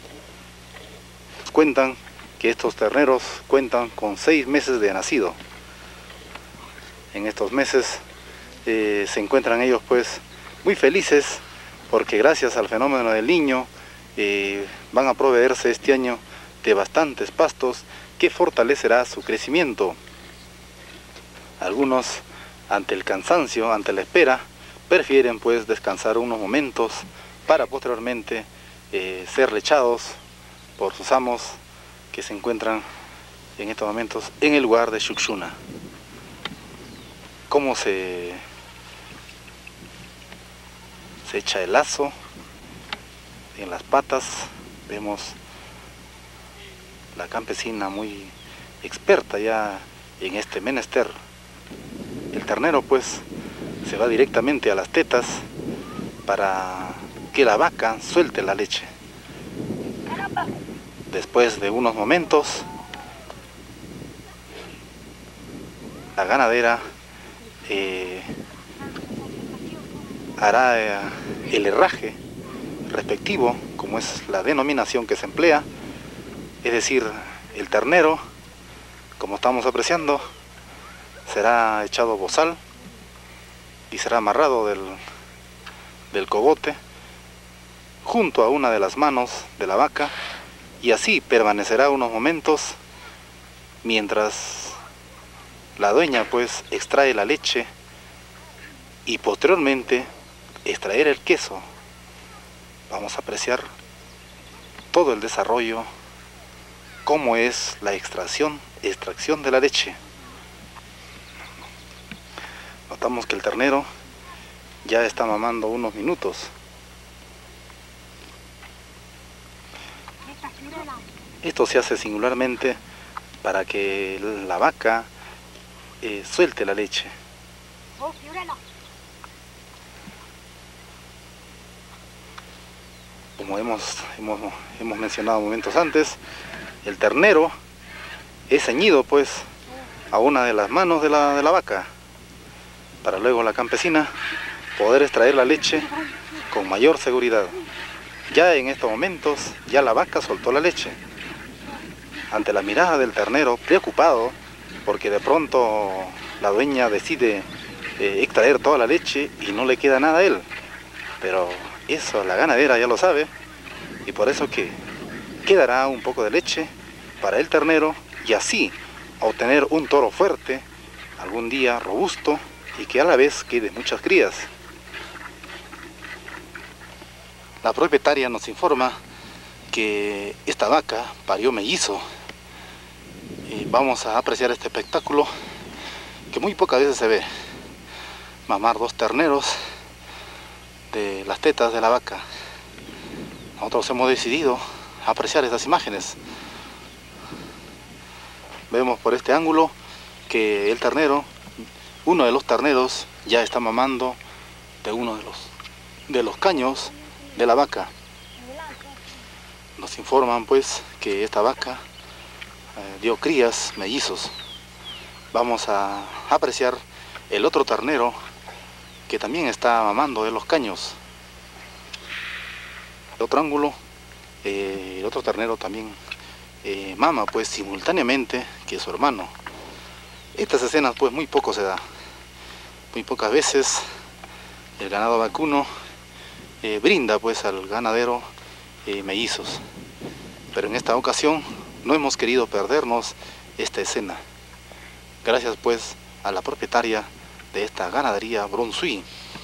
Cuentan que estos terneros cuentan con 6 meses de nacido. En estos meses se encuentran ellos pues muy felices porque gracias al fenómeno del Niño van a proveerse este año de bastantes pastos que fortalecerá su crecimiento. Algunos, ante el cansancio, ante la espera, prefieren pues descansar unos momentos para posteriormente ser lechados por sus amos que se encuentran en estos momentos en el lugar de Xuxuna. Cómo se echa el lazo en las patas. Vemos la campesina muy experta ya en este menester. El ternero pues se va directamente a las tetas para que la vaca suelte la leche. Después de unos momentos, la ganadera hará el herraje respectivo, como es la denominación que se emplea, es decir, el ternero, como estamos apreciando, será echado bozal y será amarrado del cogote junto a una de las manos de la vaca, y así permanecerá unos momentos mientras la dueña pues extrae la leche y posteriormente extraer el queso. Vamos a apreciar todo el desarrollo, cómo es la extracción de la leche. Notamos que el ternero ya está mamando unos minutos. Esto se hace singularmente para que la vaca suelte la leche. Como hemos mencionado momentos antes, el ternero es ceñido pues a una de las manos de la vaca, para luego la campesina poder extraer la leche con mayor seguridad. Ya en estos momentos, ya la vaca soltó la leche. Ante la mirada del ternero, preocupado, porque de pronto la dueña decide extraer toda la leche y no le queda nada a él. Pero eso la ganadera ya lo sabe, y por eso que quedará un poco de leche para el ternero, y así obtener un toro fuerte, algún día robusto, y que a la vez quede muchas crías. La propietaria nos informa que esta vaca parió mellizo. Y vamos a apreciar este espectáculo que muy pocas veces se ve. Mamar 2 terneros de las tetas de la vaca. Nosotros hemos decidido apreciar estas imágenes. Vemos por este ángulo que el ternero, uno de los terneros, ya está mamando de uno de los caños de la vaca. Nos informan pues que esta vaca dio crías mellizos. Vamos a apreciar el otro ternero que también está mamando de los caños. El otro ángulo, el otro ternero también mama pues simultáneamente que su hermano. Estas escenas pues muy poco se da. Muy pocas veces el ganado vacuno brinda pues al ganadero mellizos. Pero en esta ocasión no hemos querido perdernos esta escena. Gracias pues a la propietaria de esta ganadería Brunswick.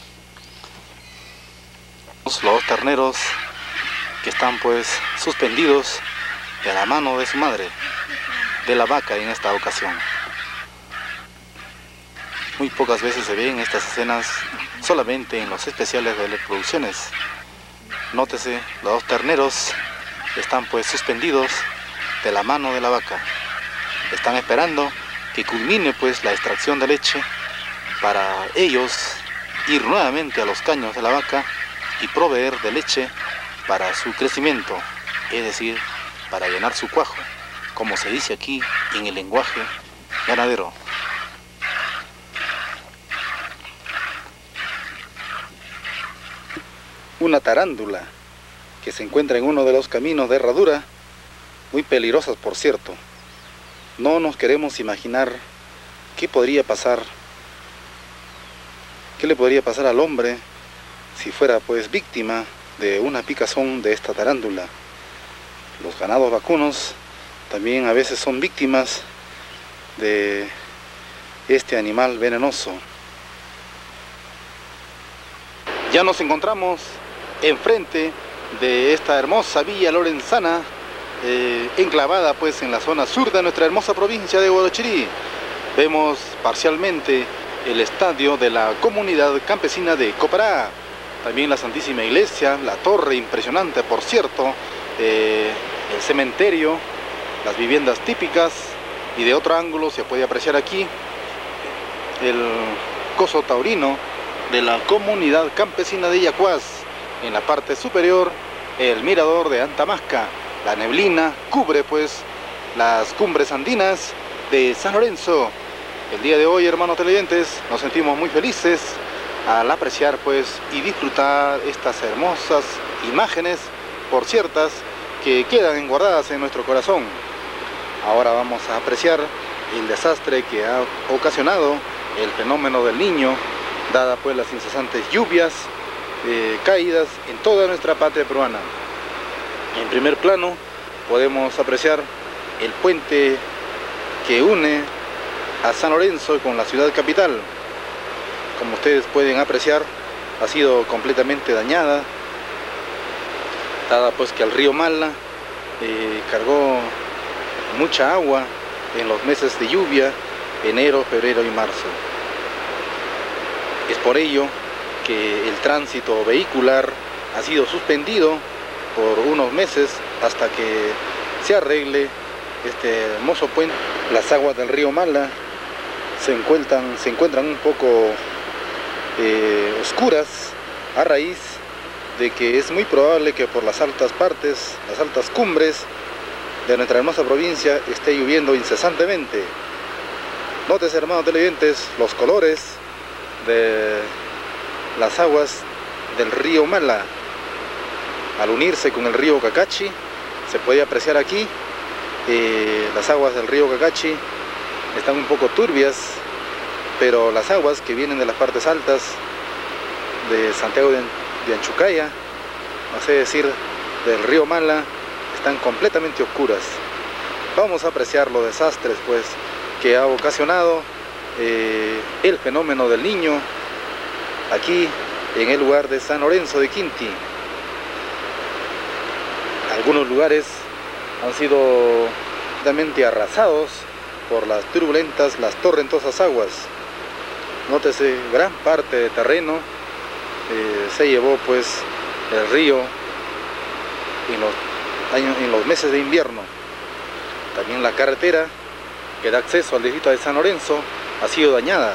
Los dos terneros que están pues suspendidos de la mano de su madre, de la vaca en esta ocasión. Muy pocas veces se ven estas escenas, solamente en los especiales de las producciones. Nótese, los dos terneros están pues suspendidos de la mano de la vaca. Están esperando que culmine pues la extracción de leche para ellos ir nuevamente a los caños de la vaca y proveer de leche para su crecimiento, es decir, para llenar su cuajo, como se dice aquí en el lenguaje ganadero. Una tarántula que se encuentra en uno de los caminos de herradura, muy peligrosas por cierto. No nos queremos imaginar qué podría pasar, qué le podría pasar al hombre si fuera pues víctima de una picazón de esta tarántula. Los ganados vacunos también a veces son víctimas de este animal venenoso. Ya nos encontramos enfrente de esta hermosa villa lorenzana, enclavada pues en la zona sur de nuestra hermosa provincia de Huarochirí. Vemos parcialmente el estadio de la comunidad campesina de Copará, también la Santísima Iglesia, la torre impresionante por cierto, el cementerio, las viviendas típicas, y de otro ángulo se puede apreciar aquí el coso taurino de la comunidad campesina de Yacuás. En la parte superior el mirador de Antamasca. La neblina cubre pues las cumbres andinas de San Lorenzo. El día de hoy, hermanos televidentes, nos sentimos muy felices al apreciar pues y disfrutar estas hermosas imágenes, por ciertas, que quedan guardadas en nuestro corazón. Ahora vamos a apreciar el desastre que ha ocasionado el fenómeno del Niño, dada pues las incesantes lluvias caídas en toda nuestra patria peruana. En primer plano podemos apreciar el puente que une a San Lorenzo con la ciudad capital. Como ustedes pueden apreciar, ha sido completamente dañada, dada pues que el río Mala cargó mucha agua en los meses de lluvia, enero, febrero y marzo. Es por ello que el tránsito vehicular ha sido suspendido por unos meses hasta que se arregle este hermoso puente. Las aguas del río Mala se encuentran un poco oscuras a raíz de que es muy probable que por las altas partes, las altas cumbres de nuestra hermosa provincia esté lloviendo incesantemente. Nótese, hermanos televidentes, los colores de las aguas del río Mala. Al unirse con el río Cacachi, se puede apreciar aquí las aguas del río Cacachi están un poco turbias, pero las aguas que vienen de las partes altas de Santiago de Anchucaya, así decir del río Mala, están completamente oscuras. Vamos a apreciar los desastres pues que ha ocasionado el fenómeno del Niño aquí en el lugar de San Lorenzo de Quinti. Algunos lugares han sido completamente arrasados por las turbulentas, las torrentosas aguas. Nótese, gran parte de terreno se llevó pues el río en los meses de invierno. También la carretera que da acceso al distrito de San Lorenzo ha sido dañada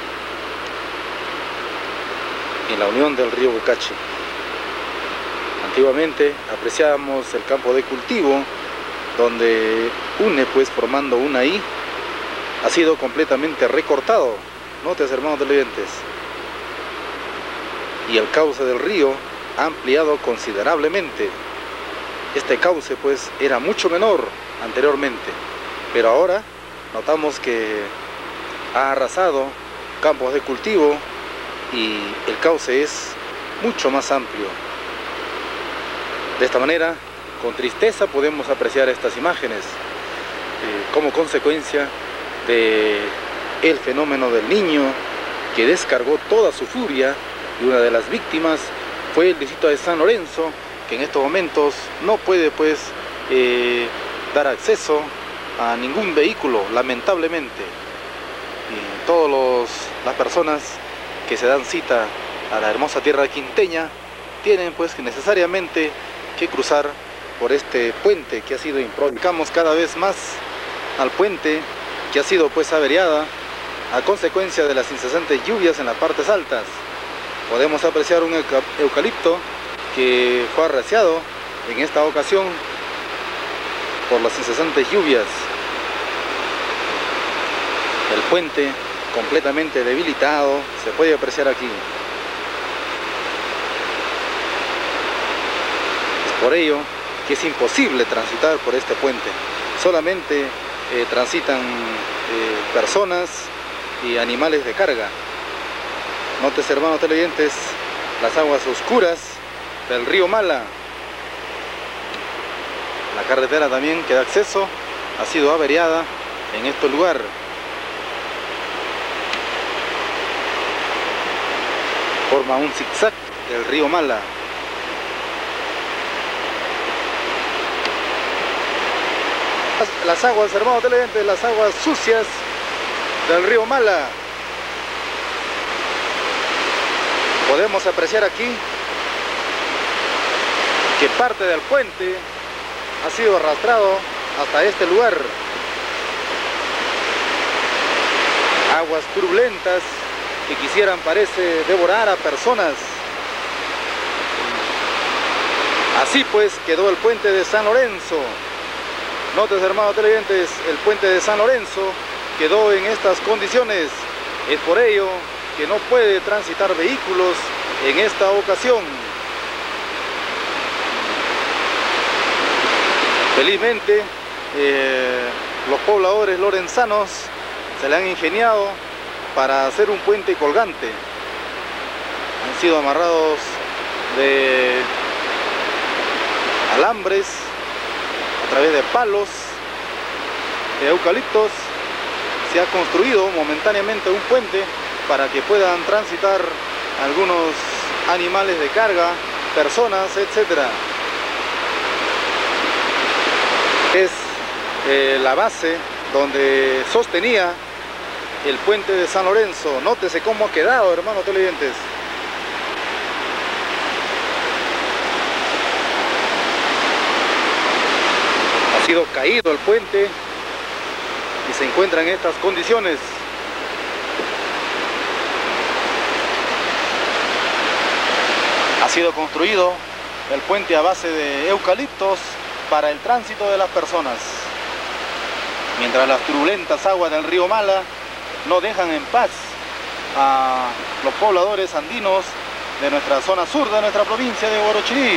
en la unión del río Cacachi. Antiguamente apreciábamos el campo de cultivo donde une pues formando una I, ha sido completamente recortado. Nótese, hermanos televidentes, y el cauce del río ha ampliado considerablemente. Este cauce pues era mucho menor anteriormente, pero ahora notamos que ha arrasado campos de cultivo y el cauce es mucho más amplio. De esta manera con tristeza podemos apreciar estas imágenes como consecuencia de el fenómeno del niño que descargó toda su furia, y una de las víctimas fue el distrito de San Lorenzo, que en estos momentos no puede pues dar acceso a ningún vehículo, lamentablemente. Y todas las personas que se dan cita a la hermosa tierra quinteña tienen pues necesariamente que cruzar por este puente que ha sido improvisado cada vez más al puente que ha sido pues averiada a consecuencia de las incesantes lluvias en las partes altas. Podemos apreciar un eucalipto que fue arreciado en esta ocasión por las incesantes lluvias. El puente completamente debilitado se puede apreciar aquí. Es por ello que es imposible transitar por este puente. Solamente transitan personas y animales de carga. Notes, hermanos televidentes, las aguas oscuras del río Mala. La carretera también que da acceso ha sido averiada en este lugar. Forma un zigzag del río Mala. Las aguas, hermanos televidentes, las aguas sucias del río Mala. Podemos apreciar aquí que parte del puente ha sido arrastrado hasta este lugar. Aguas turbulentas que quisieran, parece, devorar a personas. Así pues quedó el puente de San Lorenzo. Notes, hermanos televidentes, el puente de San Lorenzo quedó en estas condiciones. Es por ello que no puede transitar vehículos en esta ocasión. Felizmente los pobladores lorenzanos se le han ingeniado para hacer un puente colgante. Han sido amarrados de alambres a través de palos de eucaliptos. Se ha construido momentáneamente un puente para que puedan transitar algunos animales de carga, personas, etcétera. Es la base donde sostenía el puente de San Lorenzo. Nótese cómo ha quedado, hermanos televidentes. Ha sido caído el puente y se encuentra en estas condiciones. Ha sido construido el puente a base de eucaliptos para el tránsito de las personas, mientras las turbulentas aguas del río Mala no dejan en paz a los pobladores andinos de nuestra zona sur de nuestra provincia de Huarochirí.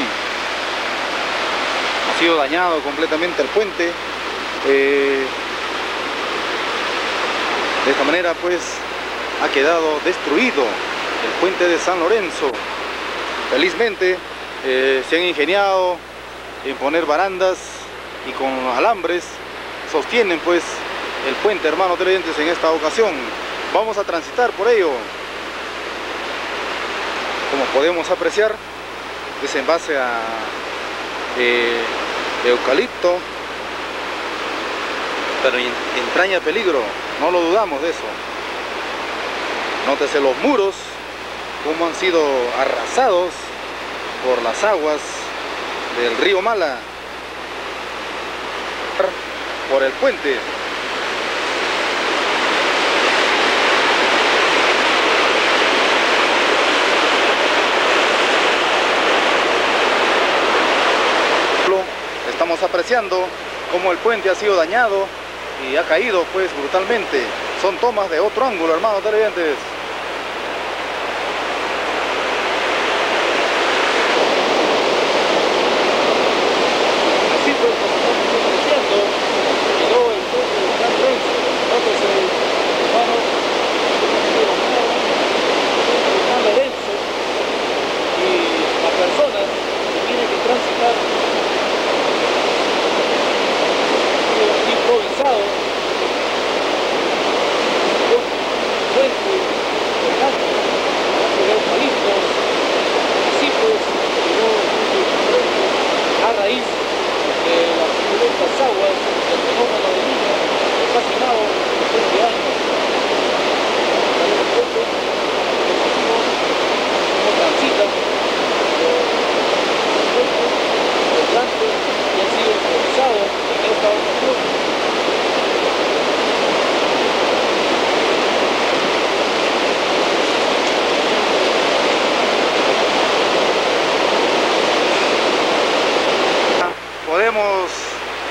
Ha sido dañado completamente el puente. De esta manera pues ha quedado destruido el puente de San Lorenzo. Felizmente se han ingeniado en poner barandas y con alambres sostienen pues el puente, hermanos televidentes, en esta ocasión. Vamos a transitar por ello. Como podemos apreciar, es en base a eucalipto, pero entraña peligro, no lo dudamos de eso. Nótese los muros cómo han sido arrasados por las aguas del río Mala por el puente. Estamos apreciando cómo el puente ha sido dañado y ha caído pues brutalmente. Son tomas de otro ángulo, hermanos televidentes. Así pues, como estamos apreciando, quedó el puente de San Lorenzo. Nótese, hermanos, de San Lorenzo, y las personas que tienen que transitar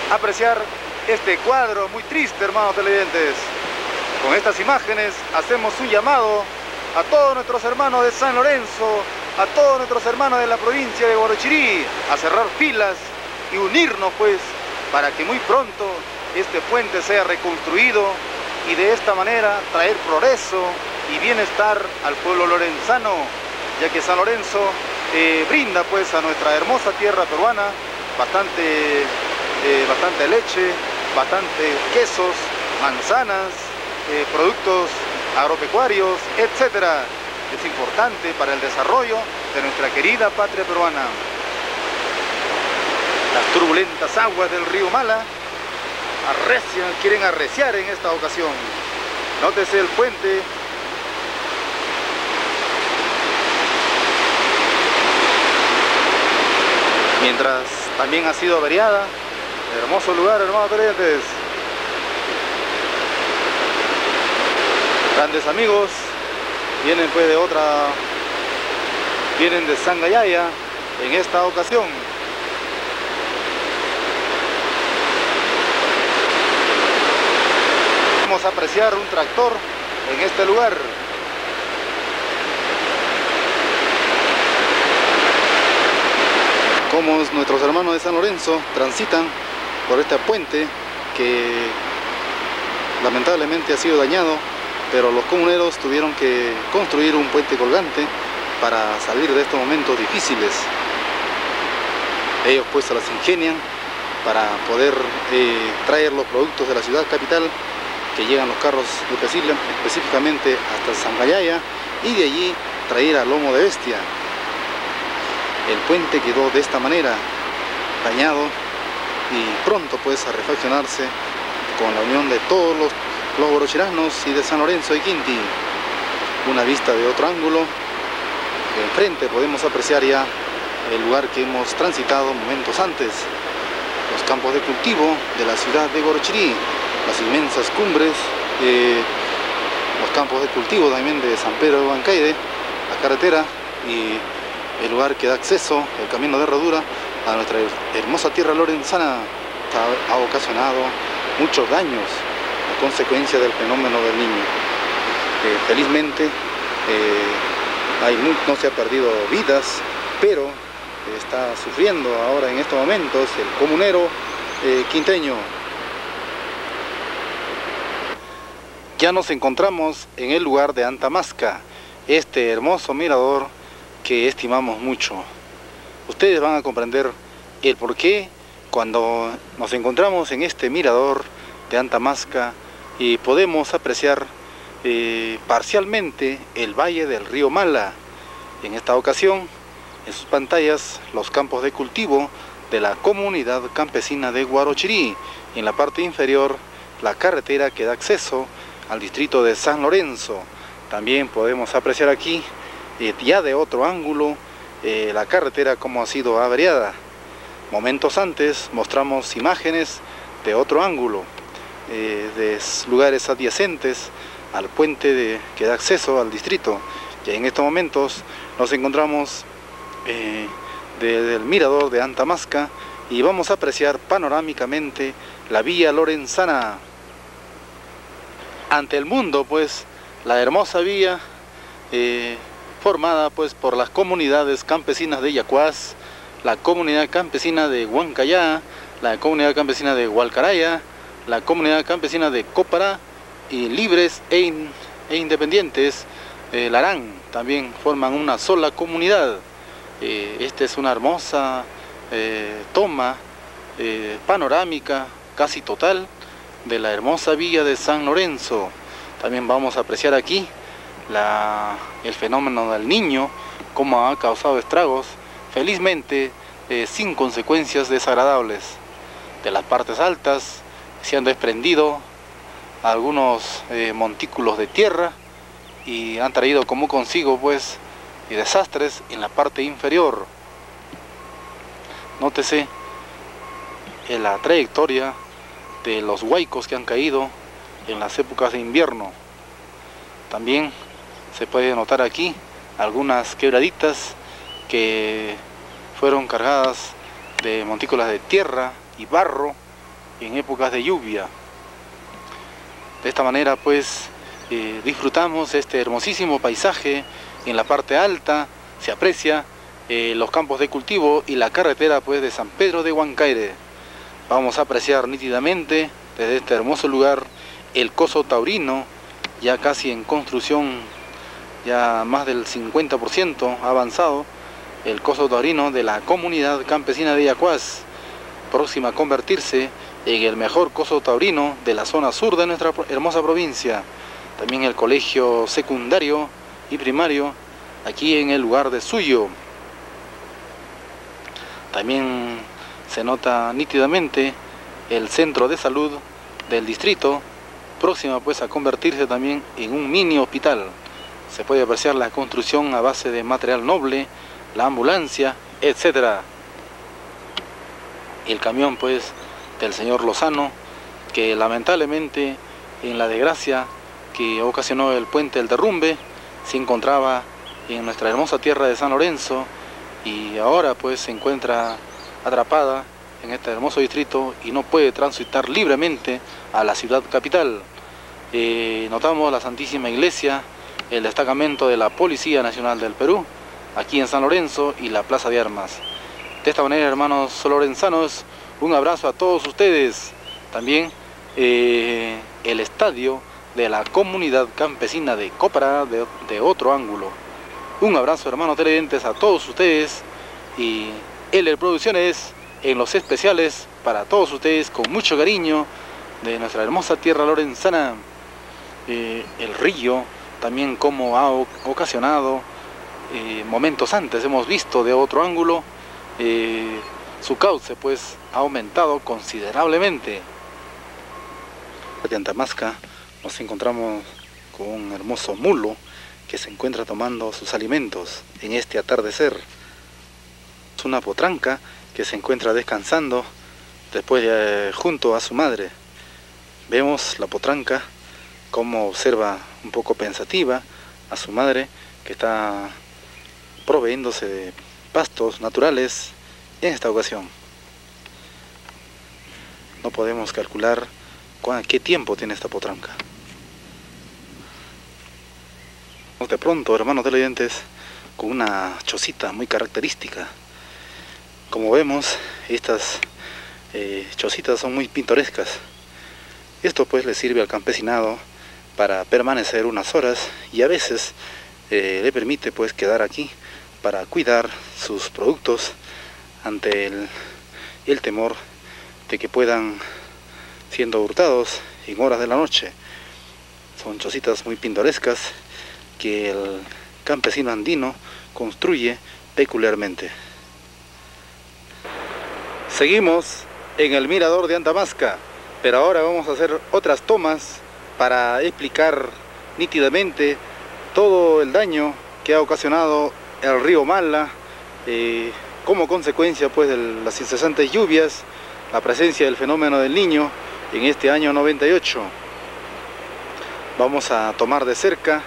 apreciar este cuadro muy triste, hermanos televidentes. Con estas imágenes hacemos un llamado a todos nuestros hermanos de San Lorenzo, a todos nuestros hermanos de la provincia de Guarochirí, a cerrar filas y unirnos pues para que muy pronto este puente sea reconstruido y de esta manera traer progreso y bienestar al pueblo lorenzano, ya que San Lorenzo brinda pues a nuestra hermosa tierra peruana bastante leche, bastante quesos, manzanas, productos agropecuarios, etcétera. Es importante para el desarrollo de nuestra querida patria peruana. Las turbulentas aguas del río Mala quieren arreciar en esta ocasión. Nótese el puente. Mientras también ha sido averiada. Hermoso lugar, hermanos televidentes. Grandes amigos. Vienen pues vienen de Sangayaya en esta ocasión. Vamos a apreciar un tractor en este lugar. Como nuestros hermanos de San Lorenzo transitan por este puente que lamentablemente ha sido dañado, pero los comuneros tuvieron que construir un puente colgante para salir de estos momentos difíciles. Ellos pues se las ingenian para poder traer los productos de la ciudad capital, que llegan los carros específicamente hasta Sangayaya, y de allí traer a lomo de bestia. El puente quedó de esta manera, dañado, y pronto pues a refaccionarse con la unión de todos los guarochiranos y de San Lorenzo y Quinti. Una vista de otro ángulo. Enfrente podemos apreciar ya el lugar que hemos transitado momentos antes, los campos de cultivo de la ciudad de Guarochirí, las inmensas cumbres, los campos de cultivo también de San Pedro de Huancaire, la carretera y el lugar que da acceso, el camino de herradura a nuestra hermosa tierra lorenzana. Ha ocasionado muchos daños a consecuencia del fenómeno del Niño. Felizmente no se ha perdido vidas, pero está sufriendo ahora en estos momentos el comunero quinteño. Ya nos encontramos en el lugar de Antamasca, este hermoso mirador que estimamos mucho. Ustedes van a comprender el porqué cuando nos encontramos en este mirador de Antamasca y podemos apreciar parcialmente el valle del río Mala. En esta ocasión, en sus pantallas, los campos de cultivo de la comunidad campesina de Guarochirí. En la parte inferior, la carretera que da acceso al distrito de San Lorenzo. También podemos apreciar aquí, ya de otro ángulo, la carretera como ha sido averiada. Momentos antes mostramos imágenes de otro ángulo, de lugares adyacentes al puente que da acceso al distrito. Y en estos momentos nos encontramos desde el mirador de Antamasca y vamos a apreciar panorámicamente la vía lorenzana. Ante el mundo pues la hermosa vía formada pues por las comunidades campesinas de Yacuás, la comunidad campesina de Huancayá, la comunidad campesina de Hualcaraya, la comunidad campesina de Cópara, y libres e independientes Larán también forman una sola comunidad. Esta es una hermosa toma panorámica casi total de la hermosa villa de San Lorenzo. También vamos a apreciar aquí el fenómeno del Niño, cómo ha causado estragos, felizmente sin consecuencias desagradables. De las partes altas se han desprendido algunos montículos de tierra y han traído como consigo pues desastres en la parte inferior. Nótese la trayectoria de los huaicos que han caído en las épocas de invierno. También se puede notar aquí algunas quebraditas que fueron cargadas de montículas de tierra y barro en épocas de lluvia. De esta manera pues disfrutamos este hermosísimo paisaje. En la parte alta se aprecia los campos de cultivo y la carretera pues de San Pedro de Huancaire. Vamos a apreciar nítidamente desde este hermoso lugar el Coso Taurino, ya casi en construcción, ya más del 50% avanzado, el Coso Taurino de la comunidad campesina de Yacuás, próxima a convertirse en el mejor coso taurino de la zona sur de nuestra hermosa provincia. También el colegio secundario y primario aquí en el lugar de Suyo. También se nota nítidamente el centro de salud del distrito, próxima pues a convertirse también en un mini hospital. Se puede apreciar la construcción a base de material noble, la ambulancia, etcétera. El camión pues del señor Lozano, que lamentablemente en la desgracia que ocasionó el puente del derrumbe se encontraba en nuestra hermosa tierra de San Lorenzo y ahora pues se encuentra atrapada en este hermoso distrito y no puede transitar libremente a la ciudad capital. Notamos la Santísima Iglesia, el destacamento de la Policía Nacional del Perú aquí en San Lorenzo y la Plaza de Armas. De esta manera, hermanos lorenzanos, un abrazo a todos ustedes. También el estadio de la comunidad campesina de Cópara de otro ángulo. Un abrazo, hermanos televidentes, a todos ustedes y LR Producciones en los especiales para todos ustedes con mucho cariño de nuestra hermosa tierra lorenzana. El río también como ha ocasionado momentos antes hemos visto de otro ángulo, su cauce pues ha aumentado considerablemente. En Antamasca nos encontramos con un hermoso mulo que se encuentra tomando sus alimentos en este atardecer. Es una potranca que se encuentra descansando después junto a su madre. Vemos la potranca como observa un poco pensativa a su madre, que está proveyéndose de pastos naturales en esta ocasión. No podemos calcular qué tiempo tiene esta potranca. De pronto, hermanos televidentes, con una chocita muy característica. Como vemos, estas chocitas son muy pintorescas. Esto pues le sirve al campesinado para permanecer unas horas y a veces le permite pues quedar aquí para cuidar sus productos ante el temor de que puedan siendo hurtados en horas de la noche. Son chocitas muy pintorescas que el campesino andino construye peculiarmente. Seguimos en el mirador de Antamasca, pero ahora vamos a hacer otras tomas para explicar nítidamente todo el daño que ha ocasionado el río Mala como consecuencia pues de las incesantes lluvias, la presencia del fenómeno del Niño en este año 98. Vamos a tomar de cerca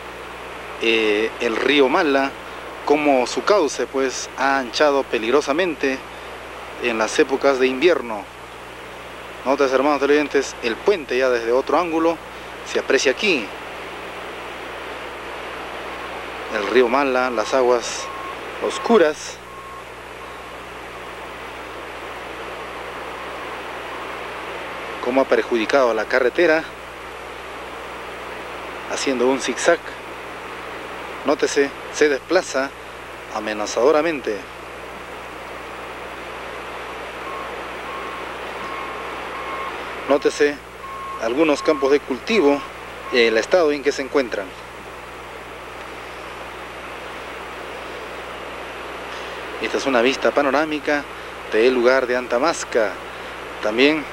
el río Mala, como su cauce pues ha anchado peligrosamente en las épocas de invierno. Notas, hermanos televidentes, el puente ya desde otro ángulo se aprecia aquí. El río Mala, las aguas oscuras. Cómo ha perjudicado a la carretera, haciendo un zigzag. Nótese, se desplaza amenazadoramente. Nótese algunos campos de cultivo, el estado en que se encuentran. Esta es una vista panorámica del lugar de Antamasca. También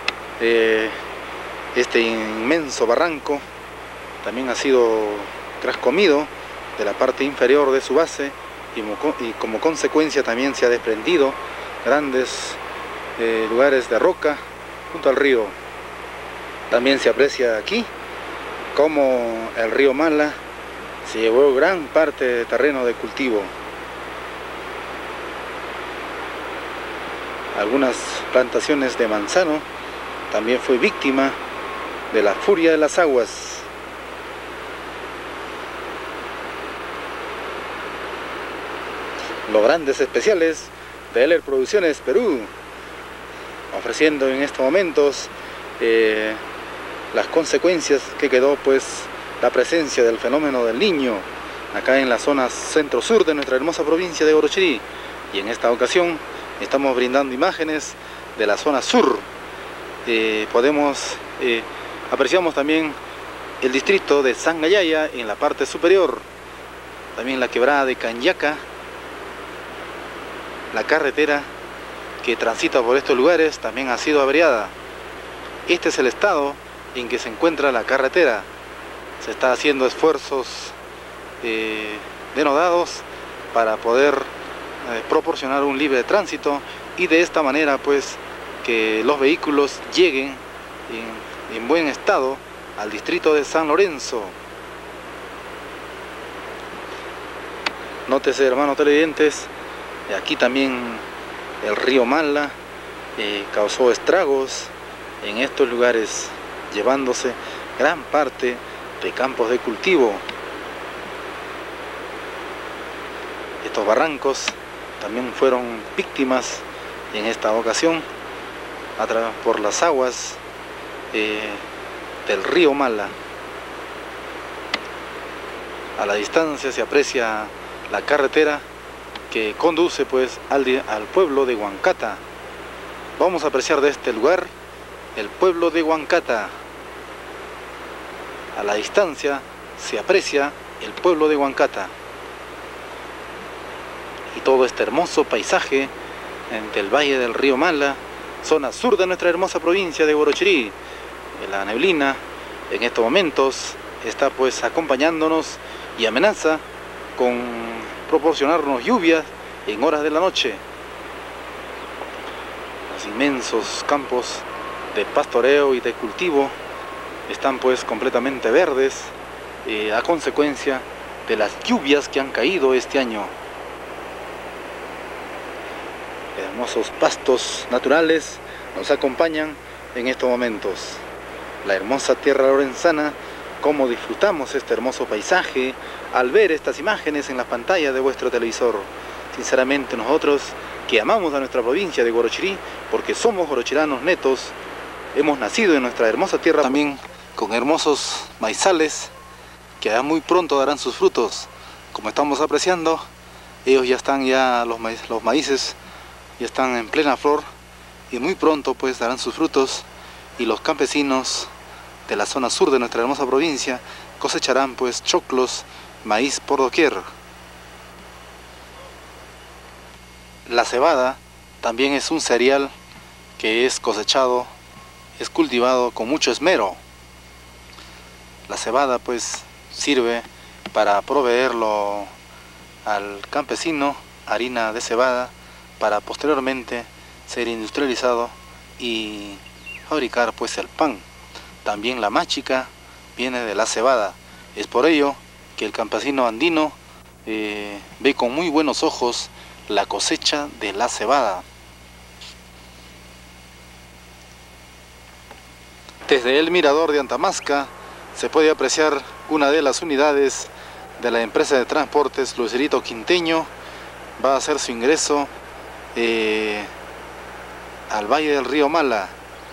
este inmenso barranco también ha sido trascomido de la parte inferior de su base y como consecuencia también se ha desprendido grandes lugares de roca junto al río. También se aprecia aquí como el río Mala se llevó gran parte de terreno de cultivo. Algunas plantaciones de manzano también fue víctima de la furia de las aguas. Los grandes especiales de Heller Producciones Perú, ofreciendo en estos momentos las consecuencias que quedó pues la presencia del fenómeno del Niño acá en la zona centro-sur de nuestra hermosa provincia de Orochirí. Y en esta ocasión estamos brindando imágenes de la zona sur. Apreciamos también el distrito de Sangayaya en la parte superior, también la quebrada de Canyaca. La carretera que transita por estos lugares también ha sido averiada. Este es el estado en que se encuentra la carretera. Se está haciendo esfuerzos denodados para poder proporcionar un libre tránsito y de esta manera pues que los vehículos lleguen en buen estado al distrito de San Lorenzo. Nótese, hermanos televidentes, aquí también el río Mala causó estragos en estos lugares, llevándose gran parte de campos de cultivo. Estos barrancos también fueron víctimas en esta ocasión por las aguas del río Mala. A la distancia se aprecia la carretera que conduce pues al pueblo de Huancata. Vamos a apreciar de este lugar el pueblo de Huancata. A la distancia se aprecia el pueblo de Huancata y todo este hermoso paisaje del valle del río Mala, zona sur de nuestra hermosa provincia de Orochirí. La neblina en estos momentos está pues acompañándonos y amenaza con proporcionarnos lluvias en horas de la noche. Los inmensos campos de pastoreo y de cultivo están pues completamente verdes a consecuencia de las lluvias que han caído este año. Hermosos pastos naturales nos acompañan en estos momentos. La hermosa tierra lorenzana, cómo disfrutamos este hermoso paisaje al ver estas imágenes en la pantalla de vuestro televisor. Sinceramente nosotros que amamos a nuestra provincia de Orochirí, porque somos orochiranos netos, hemos nacido en nuestra hermosa tierra también con hermosos maizales que ya muy pronto darán sus frutos. Como estamos apreciando, ellos ya están, los maíces ya están en plena flor y muy pronto pues darán sus frutos, y los campesinos de la zona sur de nuestra hermosa provincia cosecharán pues choclos, maíz por doquier. La cebada también es un cereal que es cosechado, es cultivado con mucho esmero. La cebada pues sirve para proveerlo al campesino harina de cebada para posteriormente ser industrializado y fabricar pues el pan. También la máchica viene de la cebada. Es por ello que el campesino andino ve con muy buenos ojos la cosecha de la cebada. Desde el mirador de Antamasca se puede apreciar una de las unidades de la empresa de transportes Lucerito Quinteño. Va a hacer su ingreso al valle del río Mala.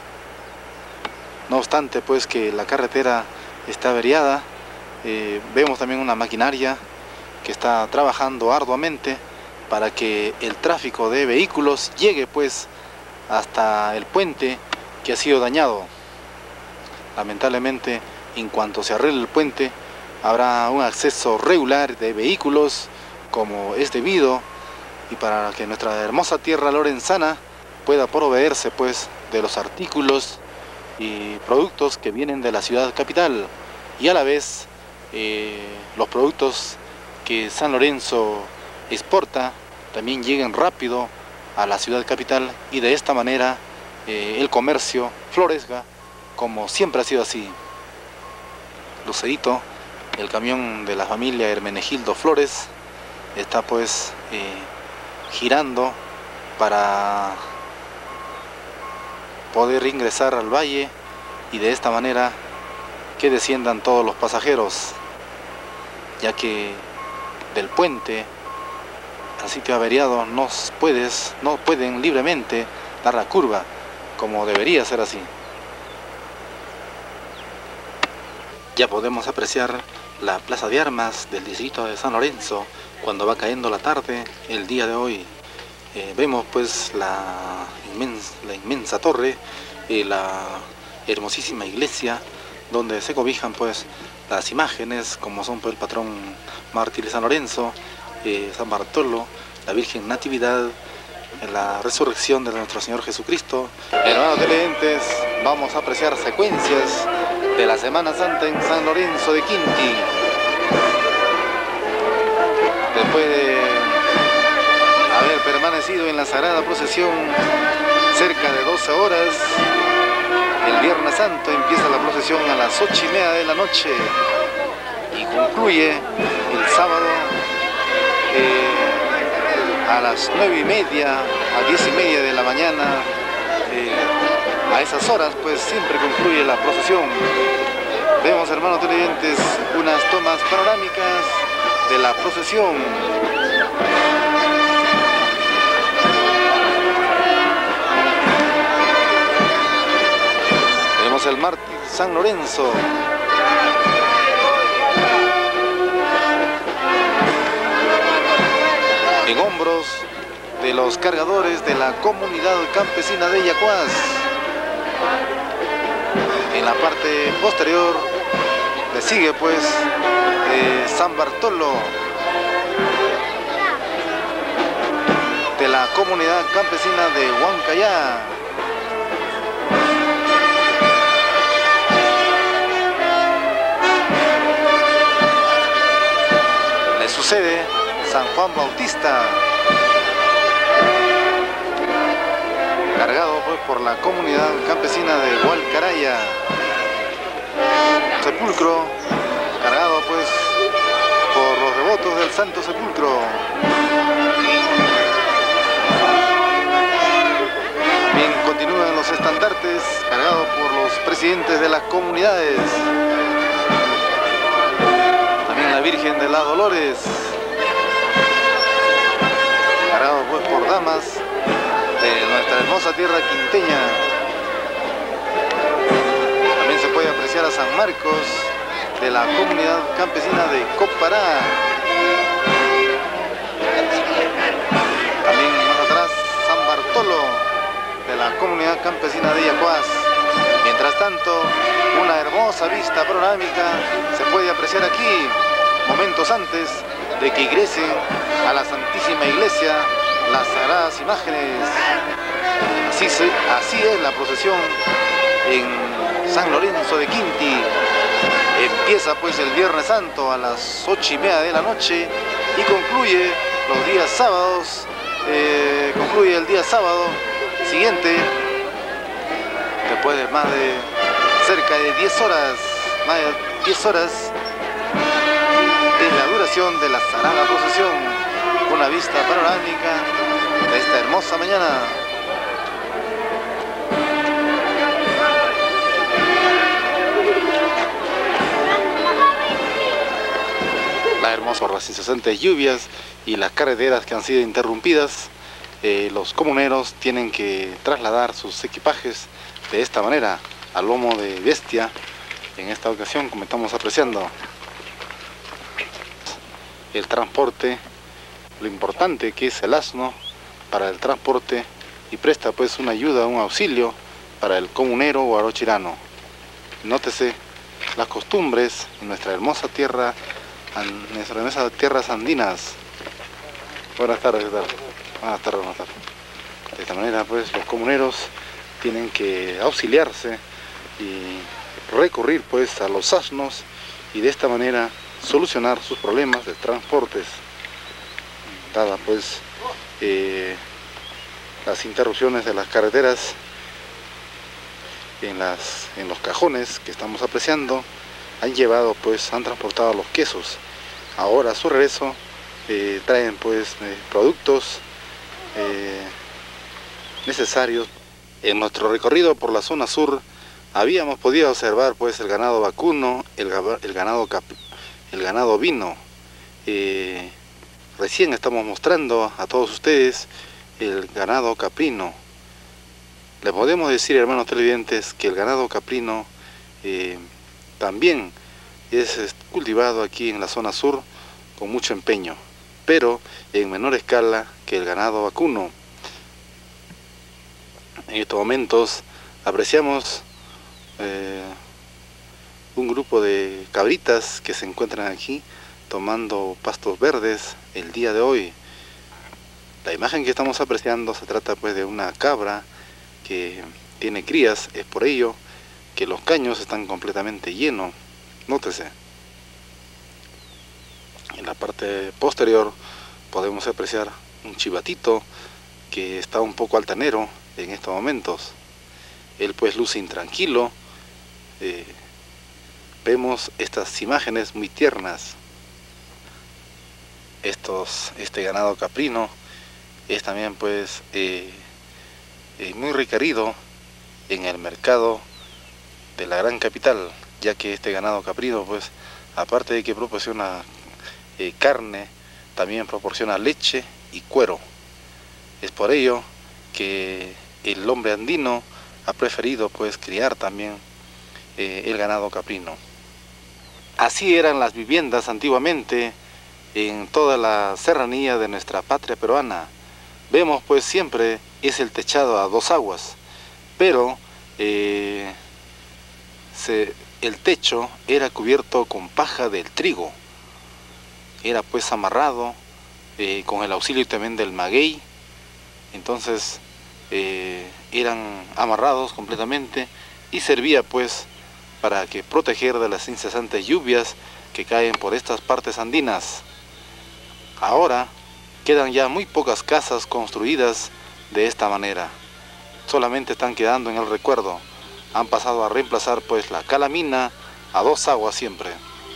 No obstante pues que la carretera está averiada, vemos también una maquinaria que está trabajando arduamente para que el tráfico de vehículos llegue pues hasta el puente que ha sido dañado. Lamentablemente, en cuanto se arregle el puente, habrá un acceso regular de vehículos como es debido, y para que nuestra hermosa tierra lorenzana pueda proveerse pues de los artículos y productos que vienen de la ciudad capital, y a la vez los productos que San Lorenzo exporta también lleguen rápido a la ciudad capital, y de esta manera el comercio florezca como siempre ha sido así. Lucerito, el camión de la familia Hermenegildo Flores, está pues girando para poder ingresar al valle y de esta manera que desciendan todos los pasajeros, ya que del puente al sitio averiado no pueden libremente dar la curva como debería ser así. Ya podemos apreciar la plaza de armas del distrito de San Lorenzo cuando va cayendo la tarde el día de hoy. Vemos pues la inmensa torre y la hermosísima iglesia donde se cobijan pues las imágenes como son pues el patrón mártir de San Lorenzo, San Bartolo, la Virgen Natividad, la resurrección de nuestro Señor Jesucristo. Hermanos televidentes, vamos a apreciar secuencias de la Semana Santa en San Lorenzo de Quinti. Después de haber permanecido en la sagrada procesión cerca de 12 horas, el Viernes Santo empieza la procesión a las 8:30 de la noche y concluye el sábado a las 9:30 a 10:30 de la mañana. A esas horas pues siempre concluye la procesión. Vemos, hermanos televidentes, unas tomas panorámicas de la procesión. Vemos el mártir San Lorenzo. En hombros de los cargadores de la comunidad campesina de Yacuás. En la parte posterior le sigue pues San Bartolo de la comunidad campesina de Huancayá. Le sucede San Juan Bautista, cargado pues por la comunidad campesina de Hualcaraya. Sepulcro, cargado pues por los devotos del Santo Sepulcro. También continúan los estandartes, cargados por los presidentes de las comunidades. También la Virgen de la Dolores, cargado pues por damas de nuestra hermosa tierra quinteña. También se puede apreciar a San Marcos de la comunidad campesina de Copará. También más atrás San Bartolo de la comunidad campesina de Yacuás. Mientras tanto, una hermosa vista panorámica se puede apreciar aquí, momentos antes de que ingresen a la Santísima Iglesia las sagradas imágenes. Así es la procesión en San Lorenzo de Quinti. Empieza pues el Viernes Santo a las 8:30 de la noche y concluye los días sábados. Concluye el día sábado siguiente, después de más de cerca de 10 horas, más de 10 horas es la duración de la sagrada procesión. Una vista panorámica de esta hermosa mañana. Las hermosas, las incesantes lluvias y las carreteras que han sido interrumpidas, los comuneros tienen que trasladar sus equipajes de esta manera, a lomo de bestia. En esta ocasión, como estamos apreciando, el transporte, lo importante que es el asno para el transporte, y presta pues una ayuda, un auxilio para el comunero guarochirano. Nótese las costumbres en nuestra hermosa tierra, en nuestras hermosas tierras andinas. Buenas tardes, ¿qué tal? Buenas tardes, buenas tardes. De esta manera pues los comuneros tienen que auxiliarse y recurrir pues a los asnos y de esta manera solucionar sus problemas de transportes, dada pues las interrupciones de las carreteras en los cajones que estamos apreciando. Han transportado los quesos. Ahora a su regreso traen pues productos necesarios. En nuestro recorrido por la zona sur habíamos podido observar pues el ganado vacuno, el ganado ovino. Recién estamos mostrando a todos ustedes el ganado caprino. Le podemos decir, hermanos televidentes, que el ganado caprino también es cultivado aquí en la zona sur con mucho empeño, pero en menor escala que el ganado vacuno. En estos momentos apreciamos un grupo de cabritas que se encuentran aquí tomando pastos verdes el día de hoy. La imagen que estamos apreciando se trata pues de una cabra que tiene crías, es por ello que los caños están completamente llenos. Nótese. En la parte posterior podemos apreciar un chivatito que está un poco altanero en estos momentos. Él pues luce intranquilo. Vemos estas imágenes muy tiernas. Este ganado caprino es también pues muy requerido en el mercado de la gran capital, ya que este ganado caprino pues aparte de que proporciona carne, también proporciona leche y cuero. Es por ello que el hombre andino ha preferido pues criar también el ganado caprino. Así eran las viviendas antiguamente en toda la serranía de nuestra patria peruana. Vemos pues siempre es el techado a dos aguas, pero el techo era cubierto con paja del trigo. Era pues amarrado con el auxilio también del maguey. Entonces eran amarrados completamente y servía pues para que proteger de las incesantes lluvias que caen por estas partes andinas. Ahora quedan ya muy pocas casas construidas de esta manera. Solamente están quedando en el recuerdo. Han pasado a reemplazar pues la calamina a dos aguas siempre.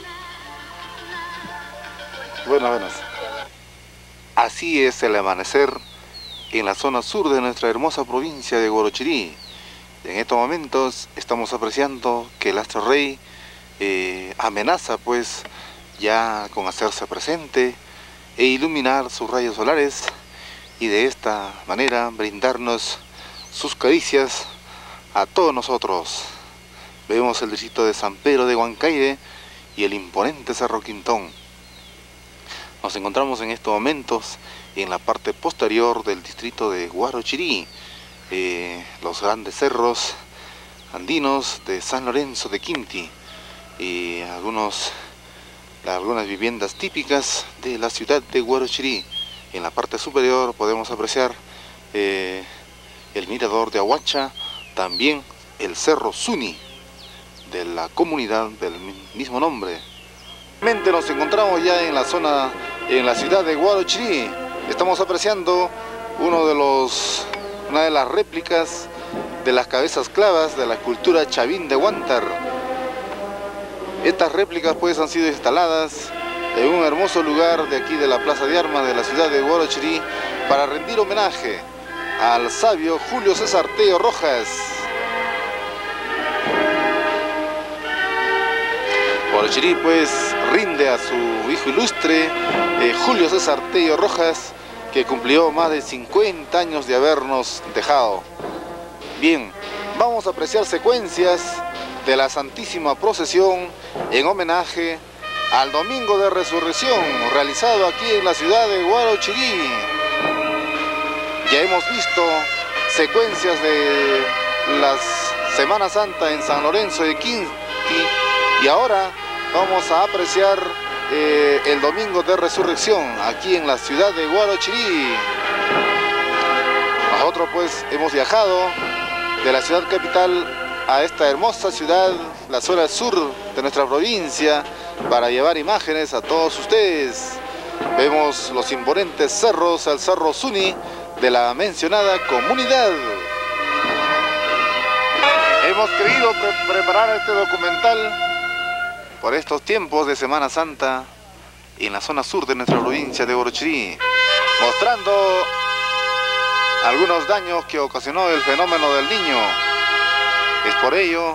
Buenas. Así es el amanecer en la zona sur de nuestra hermosa provincia de Guarochirí. En estos momentos estamos apreciando que el astro rey amenaza pues ya con hacerse presente e iluminar sus rayos solares y de esta manera brindarnos sus caricias a todos nosotros. Vemos el distrito de San Pedro de Huancaire y el imponente Cerro Quintón. Nos encontramos en estos momentos en la parte posterior del distrito de Guarochirí, los grandes cerros andinos de San Lorenzo de Quinti y algunas viviendas típicas de la ciudad de Guarochirí. En la parte superior podemos apreciar el mirador de Ahuacha, también el cerro Suni de la comunidad del mismo nombre. Nos encontramos ya en la zona, en la ciudad de Guarochirí. Estamos apreciando una de las réplicas de las cabezas clavas de la escultura Chavín de Huántar. Estas réplicas pues han sido instaladas en un hermoso lugar de aquí de la Plaza de Armas de la ciudad de Guarochirí para rendir homenaje al sabio Julio César Tello Rojas. Guarochirí pues rinde a su hijo ilustre Julio César Tello Rojas, que cumplió más de 50 años de habernos dejado. Bien, vamos a apreciar secuencias de la Santísima Procesión en homenaje al Domingo de Resurrección realizado aquí en la ciudad de Guarochirí. Ya hemos visto secuencias de la Semana Santa en San Lorenzo de Quinti y ahora vamos a apreciar el Domingo de Resurrección aquí en la ciudad de Guarochirí. Nosotros pues hemos viajado de la ciudad capital a esta hermosa ciudad, la zona sur de nuestra provincia, para llevar imágenes a todos ustedes. Vemos los imponentes cerros, el cerro Suni de la mencionada comunidad. Hemos querido preparar este documental por estos tiempos de Semana Santa en la zona sur de nuestra provincia de Guarochirí, mostrando algunos daños que ocasionó el fenómeno del Niño. Es por ello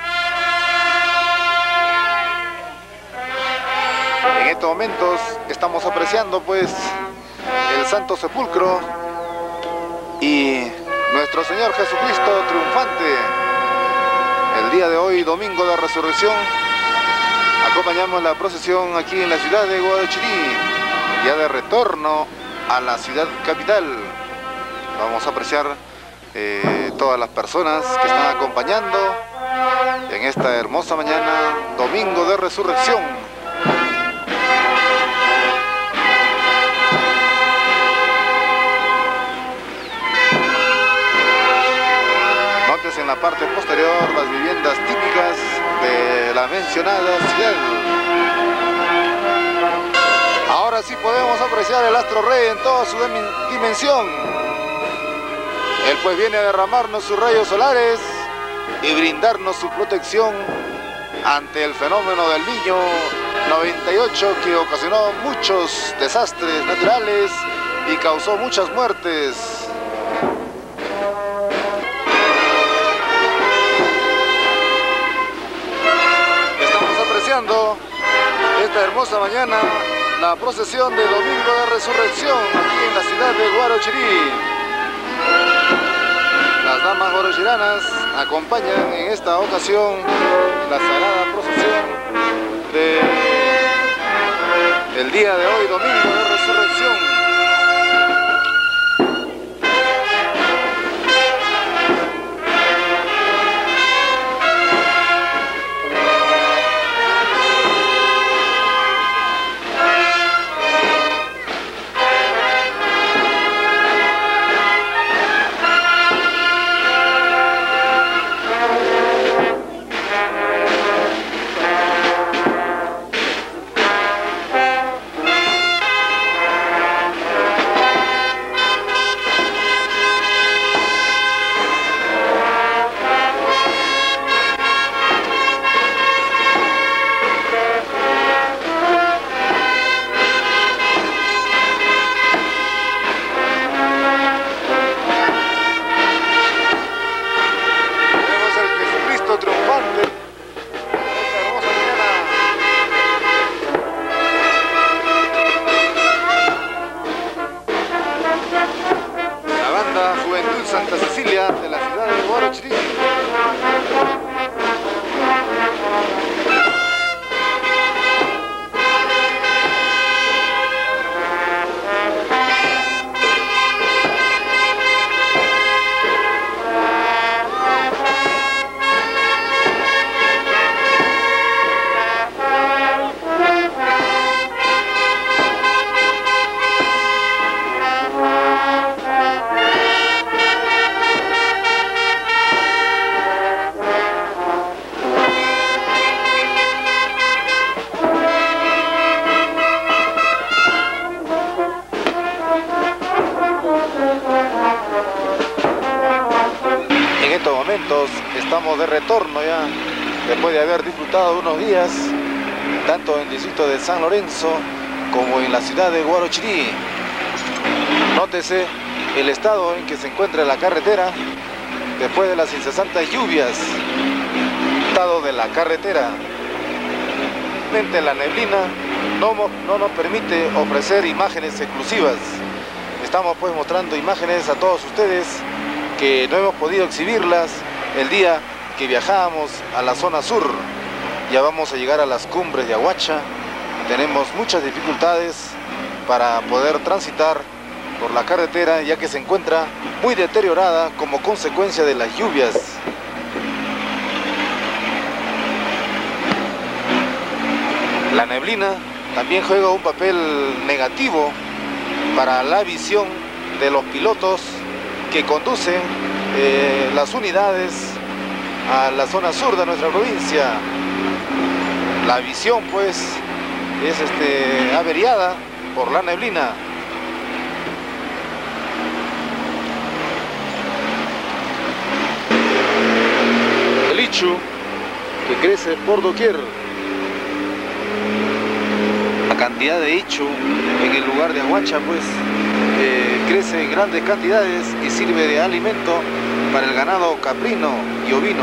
en estos momentos estamos apreciando pues el Santo Sepulcro y nuestro Señor Jesucristo triunfante. El día de hoy, domingo de Resurrección, acompañamos la procesión aquí en la ciudad de Guarochirí, ya de retorno a la ciudad capital. Vamos a apreciar todas las personas que están acompañando en esta hermosa mañana, domingo de Resurrección. Nótese en la parte posterior las viviendas típicas de la mencionada ciudad. Ahora sí podemos apreciar el astro rey en toda su dimensión. Él pues viene a derramarnos sus rayos solares y brindarnos su protección ante el fenómeno del Niño 98, que ocasionó muchos desastres naturales y causó muchas muertes. Esta hermosa mañana la procesión de domingo de Resurrección aquí en la ciudad de Guarochirí. Las damas guarochiranas acompañan en esta ocasión la sagrada procesión del día de hoy, domingo de Resurrección. Santa Cecilia de la ciudad de Guarochirí. Estamos de retorno ya, después de haber disfrutado unos días, tanto en el distrito de San Lorenzo como en la ciudad de Guarochirí. Nótese el estado en que se encuentra la carretera después de las incesantes lluvias. Estado de la carretera. La neblina no nos permite ofrecer imágenes exclusivas. Estamos pues mostrando imágenes a todos ustedes que no hemos podido exhibirlas el día que viajábamos a la zona sur. Ya vamos a llegar a las cumbres de Aguacha. Tenemos muchas dificultades para poder transitar por la carretera, ya que se encuentra muy deteriorada como consecuencia de las lluvias. La neblina también juega un papel negativo para la visión de los pilotos que conducen las unidades a la zona sur de nuestra provincia. La visión pues es averiada por la neblina. El ichu que crece por doquier. La cantidad de ichu en el lugar de Aguacha pues crece en grandes cantidades y sirve de alimento para el ganado caprino y ovino.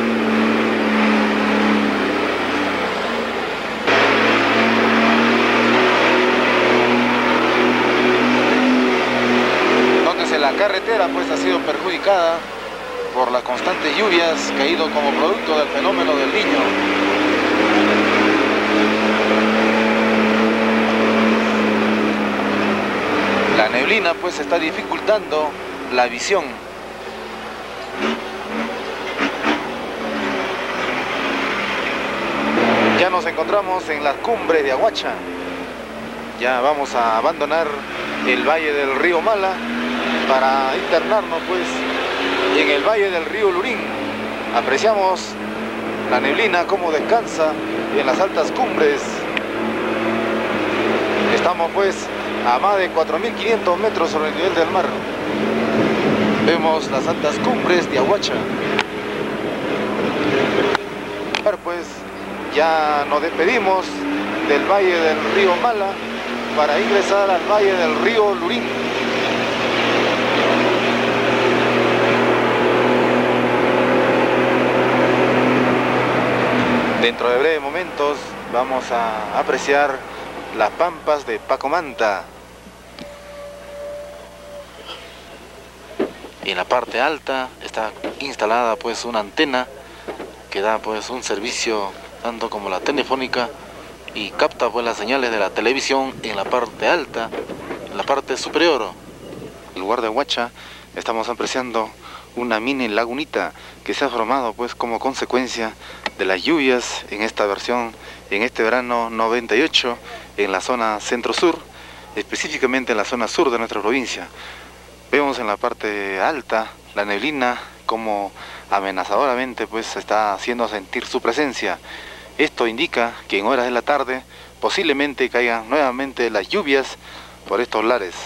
Nótese, la carretera pues ha sido perjudicada por las constantes lluvias caído como producto del fenómeno del Niño. La neblina pues está dificultando la visión. Ya nos encontramos en las cumbres de Aguacha. Ya vamos a abandonar el valle del río Mala para internarnos pues en el valle del río Lurín. Apreciamos la neblina como descansa en las altas cumbres. Estamos pues a más de 4.500 metros sobre el nivel del mar. Vemos las altas cumbres de Aguacha. Pues ya nos despedimos del valle del río Mala para ingresar al valle del río Lurín. Dentro de breves momentos vamos a apreciar las pampas de Pacomanta. En la parte alta está instalada pues una antena que da pues un servicio tanto como la telefónica y capta pues las señales de la televisión en la parte alta, en la parte superior. En el lugar de Aguacha estamos apreciando una mini lagunita que se ha formado pues como consecuencia de las lluvias en esta versión, en este verano 98 en la zona centro-sur, específicamente en la zona sur de nuestra provincia. Vemos en la parte alta la neblina como amenazadoramente pues está haciendo sentir su presencia. Esto indica que en horas de la tarde posiblemente caigan nuevamente las lluvias por estos lares.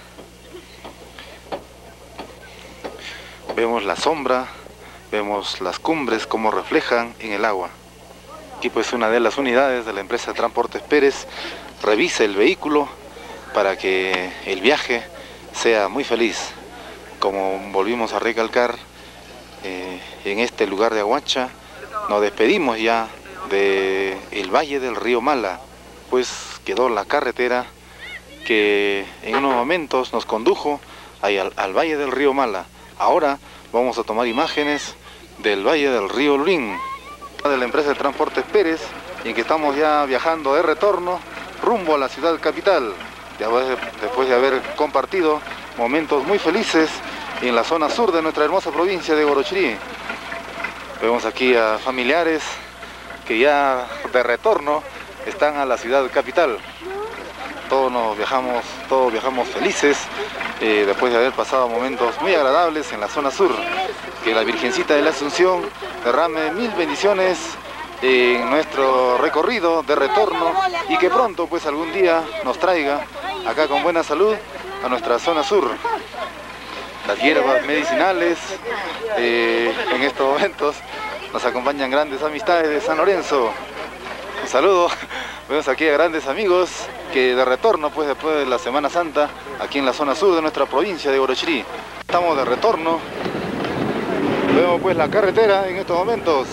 Vemos la sombra, vemos las cumbres como reflejan en el agua. Aquí pues una de las unidades de la empresa de Transportes Pérez revisa el vehículo para que el viaje sea muy feliz. Como volvimos a recalcar, en este lugar de Aguacha nos despedimos ya del valle del río Mala, pues quedó la carretera que en unos momentos nos condujo ahí al valle del río Mala. Ahora vamos a tomar imágenes del valle del río Lurín, de la empresa de Transportes Pérez, en que estamos ya viajando de retorno rumbo a la ciudad capital, después de haber compartido momentos muy felices en la zona sur de nuestra hermosa provincia de Guarochirí. Vemos aquí a familiares que ya de retorno están a la ciudad capital. Todos viajamos felices después de haber pasado momentos muy agradables en la zona sur. Que la Virgencita de la Asunción derrame mil bendiciones en nuestro recorrido de retorno y que pronto pues algún día nos traiga acá con buena salud a nuestra zona sur. Las hierbas medicinales, en estos momentos nos acompañan grandes amistades de San Lorenzo. Un saludo, vemos aquí a grandes amigos que de retorno pues después de la Semana Santa aquí en la zona sur de nuestra provincia de Guarochirí. Estamos de retorno, vemos pues la carretera en estos momentos.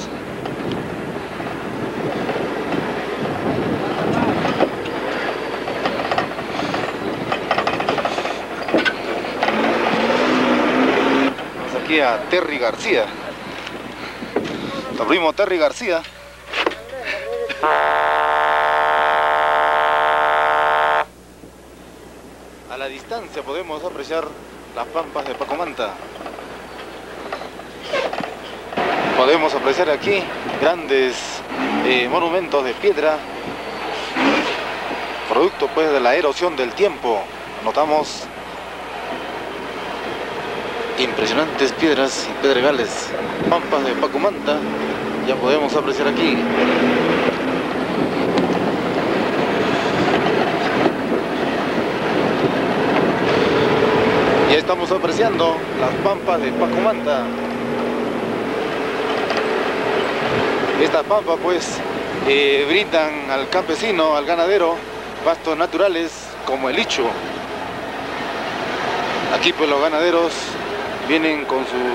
Aquí a Terry García, nuestro primo Terry García. A la distancia podemos apreciar las pampas de Pacomanta. Podemos apreciar aquí grandes monumentos de piedra, producto pues de la erosión del tiempo. Notamos impresionantes piedras y pedregales. Pampas de Pacomanta ya podemos apreciar aquí. Ya estamos apreciando las pampas de Pacomanta. Estas pampas pues brindan al campesino, al ganadero, pastos naturales como el licho. Aquí pues los ganaderos vienen con sus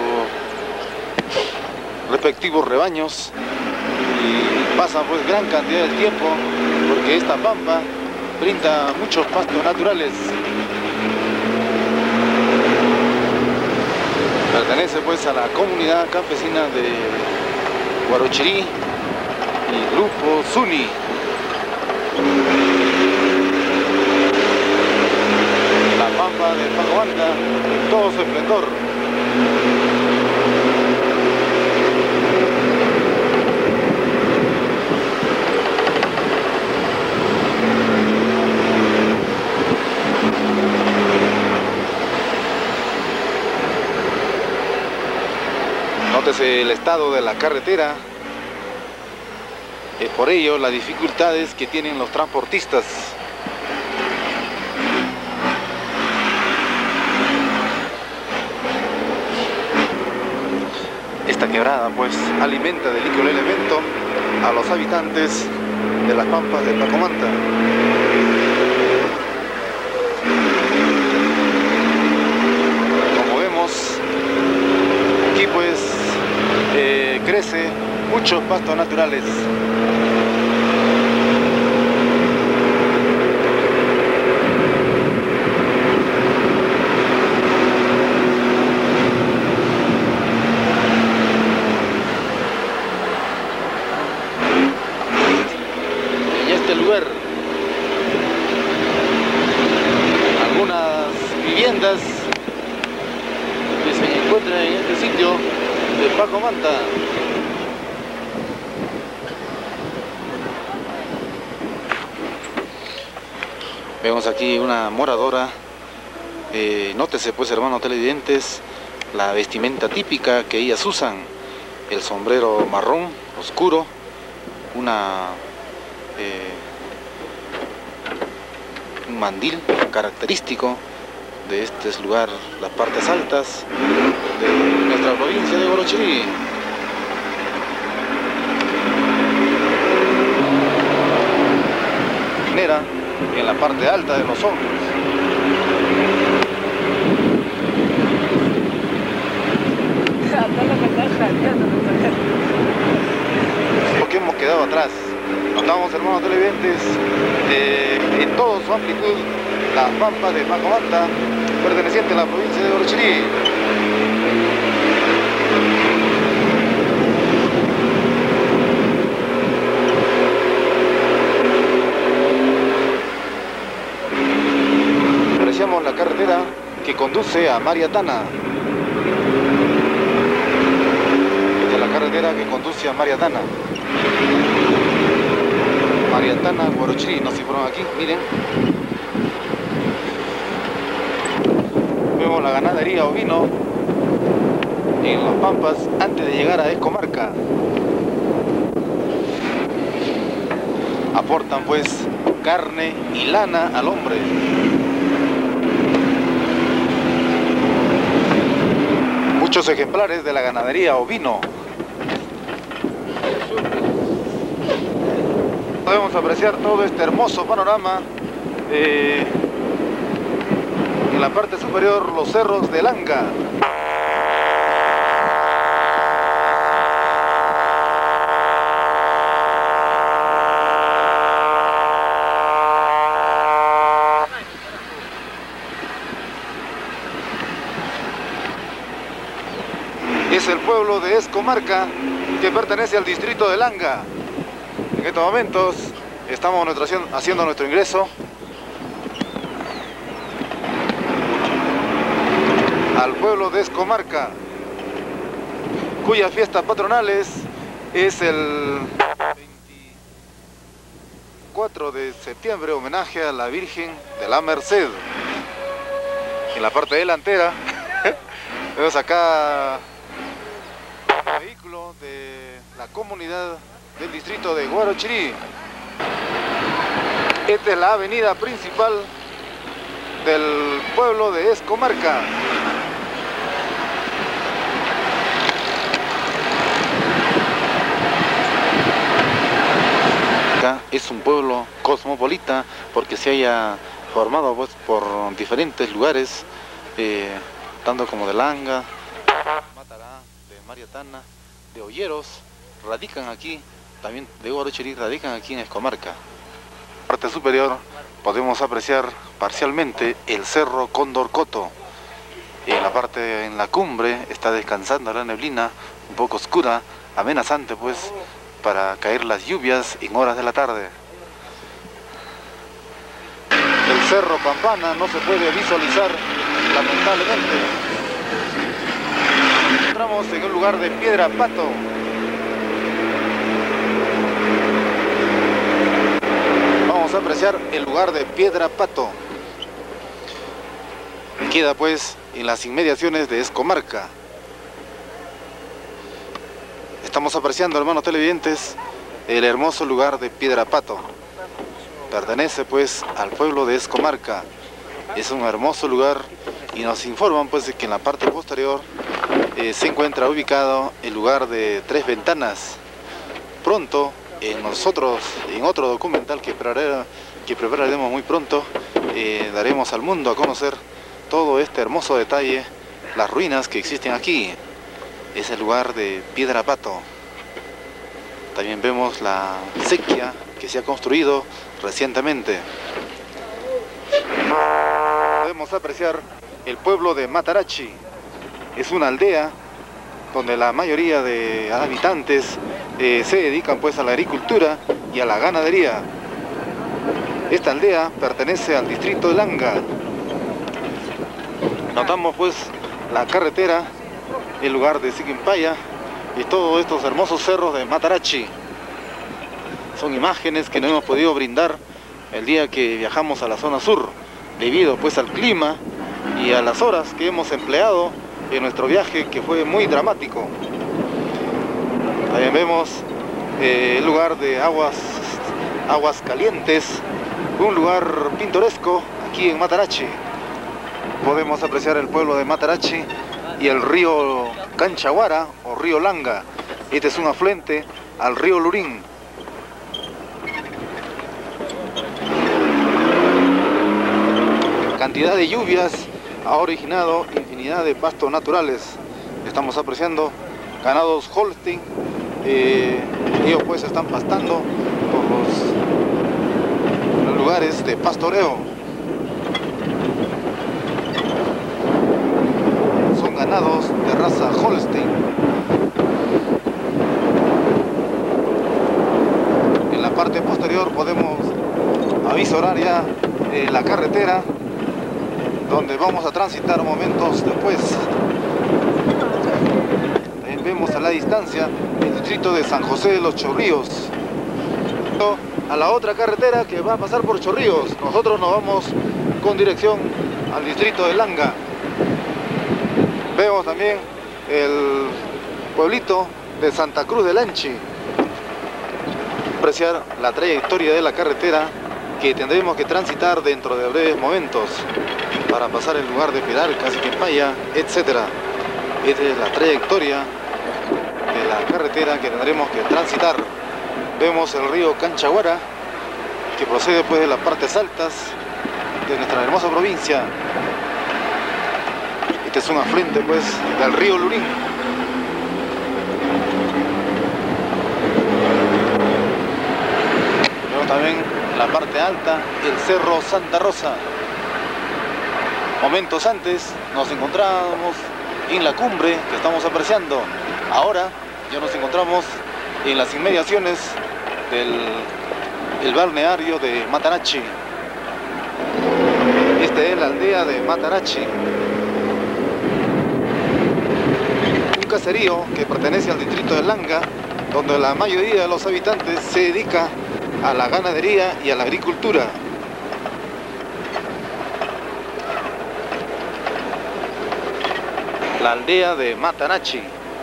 respectivos rebaños y pasan pues gran cantidad de tiempo porque esta pampa brinda muchos pastos naturales. Pertenece pues a la comunidad campesina de Guarochirí y Grupo Zuni. La pampa de Pacomanta en todo su esplendor. Nótese el estado de la carretera. Es por ello las dificultades que tienen los transportistas. Esta quebrada pues alimenta de líquido elemento a los habitantes de las pampas de Pacomanta. Como vemos, aquí pues crece muchos pastos naturales. En este lugar, algunas viviendas que se encuentran en este sitio de Pacomanta. Vemos aquí una moradora. Nótese pues, hermanos televidentes, la vestimenta típica que ellas usan: el sombrero marrón oscuro, un mandil característico de este lugar, las partes altas de nuestra provincia de Guarochirí. Minera en la parte alta de los hombros. Porque hemos quedado atrás. Notamos, hermanos televidentes, en toda su amplitud las pampas de Pacomanta, perteneciente a la provincia de Guarochirí. Apreciamos la carretera que conduce a Mariatana. Esta es la carretera que conduce a Mariatana. Mariatana, Guarochirí, no se fueron aquí, miren. Vemos la ganadería ovino en las pampas antes de llegar a Escomarca. Aportan pues carne y lana al hombre. Muchos ejemplares de la ganadería ovino. Podemos apreciar todo este hermoso panorama. En la parte superior, los cerros de Langa. Es el pueblo de Escomarca, que pertenece al distrito de Langa. En estos momentos estamos haciendo nuestro ingreso al pueblo de Escomarca, cuya fiesta patronales es el 24 de septiembre, homenaje a la Virgen de la Merced. En la parte delantera vemos acá el vehículo de la comunidad del distrito de Guarochirí. Esta es la avenida principal del pueblo de Escomarca. Acá es un pueblo cosmopolita porque se haya formado pues por diferentes lugares tanto como de Langa, Matará, de Mariatana, de Olleros, radican aquí, también de Guarochirí, radican aquí en Escomarca. En la parte superior podemos apreciar parcialmente el cerro Cóndor Coto. Y en la cumbre está descansando la neblina, un poco oscura, amenazante pues para caer las lluvias en horas de la tarde. El cerro Pampana no se puede visualizar, lamentablemente. Entramos en un lugar de Piedra Pato. Vamos a apreciar el lugar de Piedra Pato. Queda pues en las inmediaciones de Escomarca. Estamos apreciando, hermanos televidentes, el hermoso lugar de Piedra Pato. Pertenece pues al pueblo de Escomarca. Es un hermoso lugar y nos informan pues que en la parte posterior se encuentra ubicado el lugar de Tres Ventanas. Pronto, en otro documental que prepararemos muy pronto, daremos al mundo a conocer todo este hermoso detalle, las ruinas que existen aquí. Es el lugar de Piedra Pato. También vemos la acequia que se ha construido recientemente. Podemos apreciar el pueblo de Matarachi. Es una aldea donde la mayoría de habitantes se dedican pues a la agricultura y a la ganadería. Esta aldea pertenece al distrito de Langa. Notamos pues la carretera, el lugar de Siquimpaya y todos estos hermosos cerros de Matarachi. Son imágenes que no hemos podido brindar el día que viajamos a la zona sur, debido pues al clima y a las horas que hemos empleado en nuestro viaje, que fue muy dramático. También vemos el lugar de Aguas Calientes, un lugar pintoresco aquí en Matarachi. Podemos apreciar el pueblo de Matarachi y el río Canchaguara o río Langa. Este es un afluente al río Lurín. Cantidad de lluvias ha originado infinidad de pastos naturales. Estamos apreciando ganados Holstein. Ellos pues están pastando por los lugares de pastoreo. Son ganados de raza Holstein. En la parte posterior podemos avisorar ya la carretera donde vamos a transitar momentos después. También vemos a la distancia el distrito de San José de los Chorrillos. A la otra carretera que va a pasar por Chorrillos. Nosotros nos vamos con dirección al distrito de Langa. Vemos también el pueblito de Santa Cruz de Lanchi. Apreciar la trayectoria de la carretera que tendremos que transitar dentro de breves momentos para pasar el lugar de Pirarcas y Quimpaya, etc. Esta es la trayectoria de la carretera que tendremos que transitar. Vemos el río Canchaguara, que procede pues de las partes altas de nuestra hermosa provincia. Este es un afluente pues del río Lurín. Vemos también la parte alta, el cerro Santa Rosa. Momentos antes nos encontrábamos en la cumbre que estamos apreciando. Ahora ya nos encontramos en las inmediaciones del balneario de Matarachi. Esta es la aldea de Matarachi, un caserío que pertenece al distrito de Langa, donde la mayoría de los habitantes se dedica a la ganadería y a la agricultura. La aldea de Matarachi.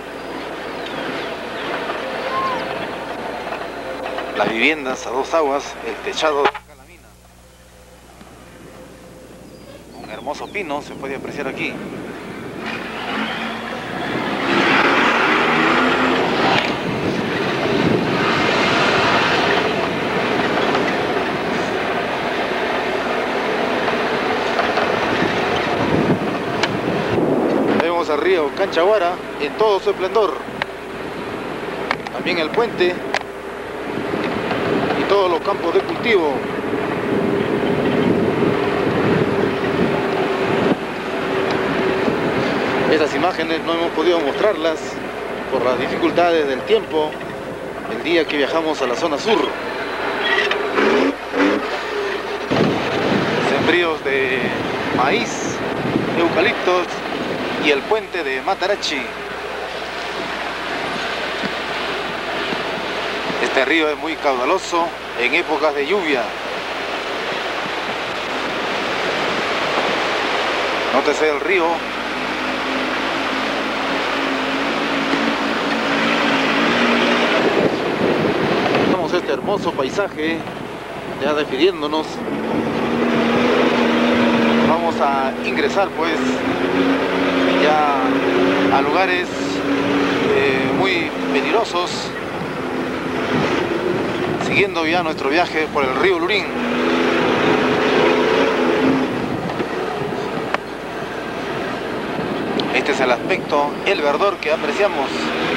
Las viviendas a dos aguas, el techado de calamina. Un hermoso pino se puede apreciar aquí. al río Canchaguara en todo su esplendor. También el puente y todos los campos de cultivo. Estas imágenes no hemos podido mostrarlas por las dificultades del tiempo el día que viajamos a la zona sur. Sembríos de maíz, eucaliptos y el puente de Matarachi. Este río es muy caudaloso en épocas de lluvia. Nótese el río. Vemos este hermoso paisaje. Ya despidiéndonos, vamos a ingresar pues ya a lugares muy peligrosos, siguiendo ya nuestro viaje por el río Lurín. Este es el aspecto, el verdor que apreciamos.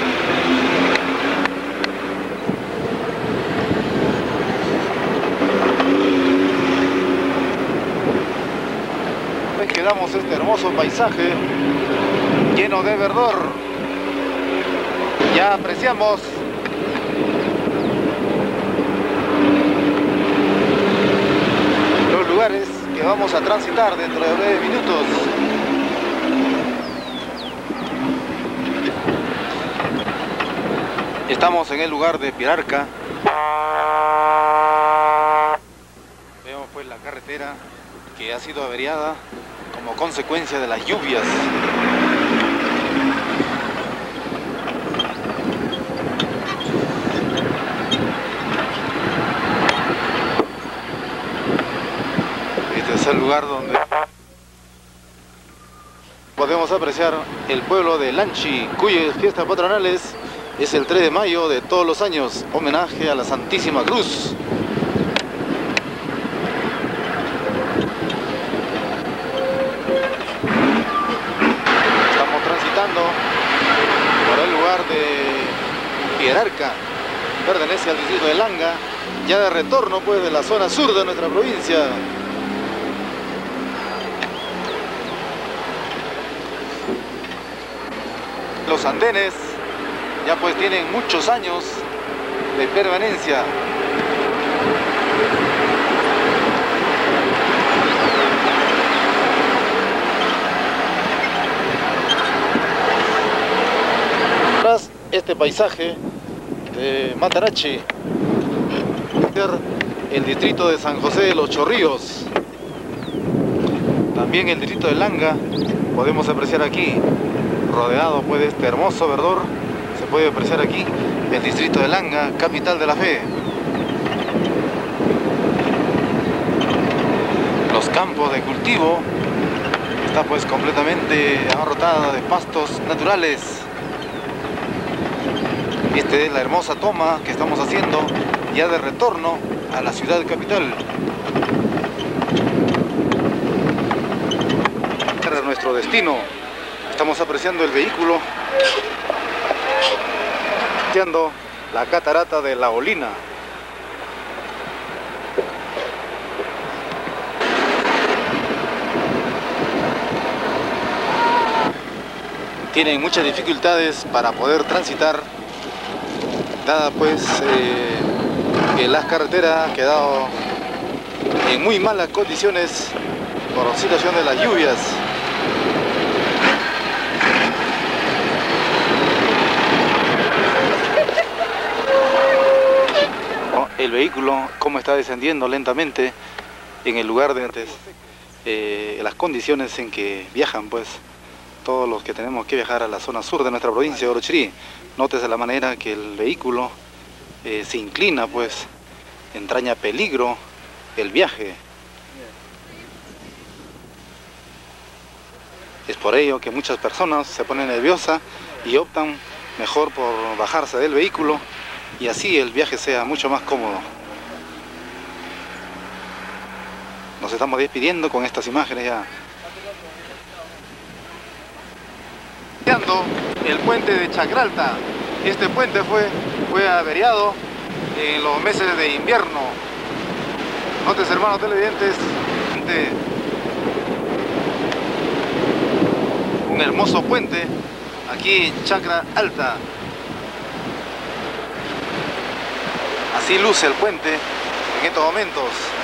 Pues quedamos este hermoso paisaje lleno de verdor. Ya apreciamos los lugares que vamos a transitar dentro de breves minutos. Estamos en el lugar de Pirarca. Vemos pues la carretera que ha sido averiada como consecuencia de las lluvias. Este es el lugar donde podemos apreciar el pueblo de Lanchi, cuyas fiestas patronales es el 3 de mayo de todos los años, homenaje a la Santísima Cruz. Estamos transitando por el lugar de Pirarca, pertenece al distrito de Langa, ya de retorno pues de la zona sur de nuestra provincia. Los andenes ya pues tienen muchos años de permanencia. Tras este paisaje de Matarachi, el distrito de San José de los Chorrillos, también el distrito de Langa, podemos apreciar aquí, rodeado pues de este hermoso verdor. Se puede apreciar aquí el distrito de Langa, capital de la fe. Los campos de cultivo está pues completamente abarrotada de pastos naturales. Esta es la hermosa toma que estamos haciendo ya de retorno a la ciudad capital. Este es nuestro destino. Estamos apreciando el vehículo, apreciando la catarata de La Olina. Tienen muchas dificultades para poder transitar, dada pues que las carreteras han quedado en muy malas condiciones por situación de las lluvias. El vehículo como está descendiendo lentamente en el lugar de antes, las condiciones en que viajan pues todos los que tenemos que viajar a la zona sur de nuestra provincia de Orochirí. Nótese la manera que el vehículo se inclina, pues entraña peligro el viaje. Es por ello que muchas personas se ponen nerviosas y optan mejor por bajarse del vehículo y así el viaje sea mucho más cómodo. Nos estamos despidiendo con estas imágenes ya. El puente de Chacralta. Este puente fue averiado en los meses de invierno. Notes, hermanos televidentes, un hermoso puente aquí en Chacra Alta. Así luce el puente en estos momentos.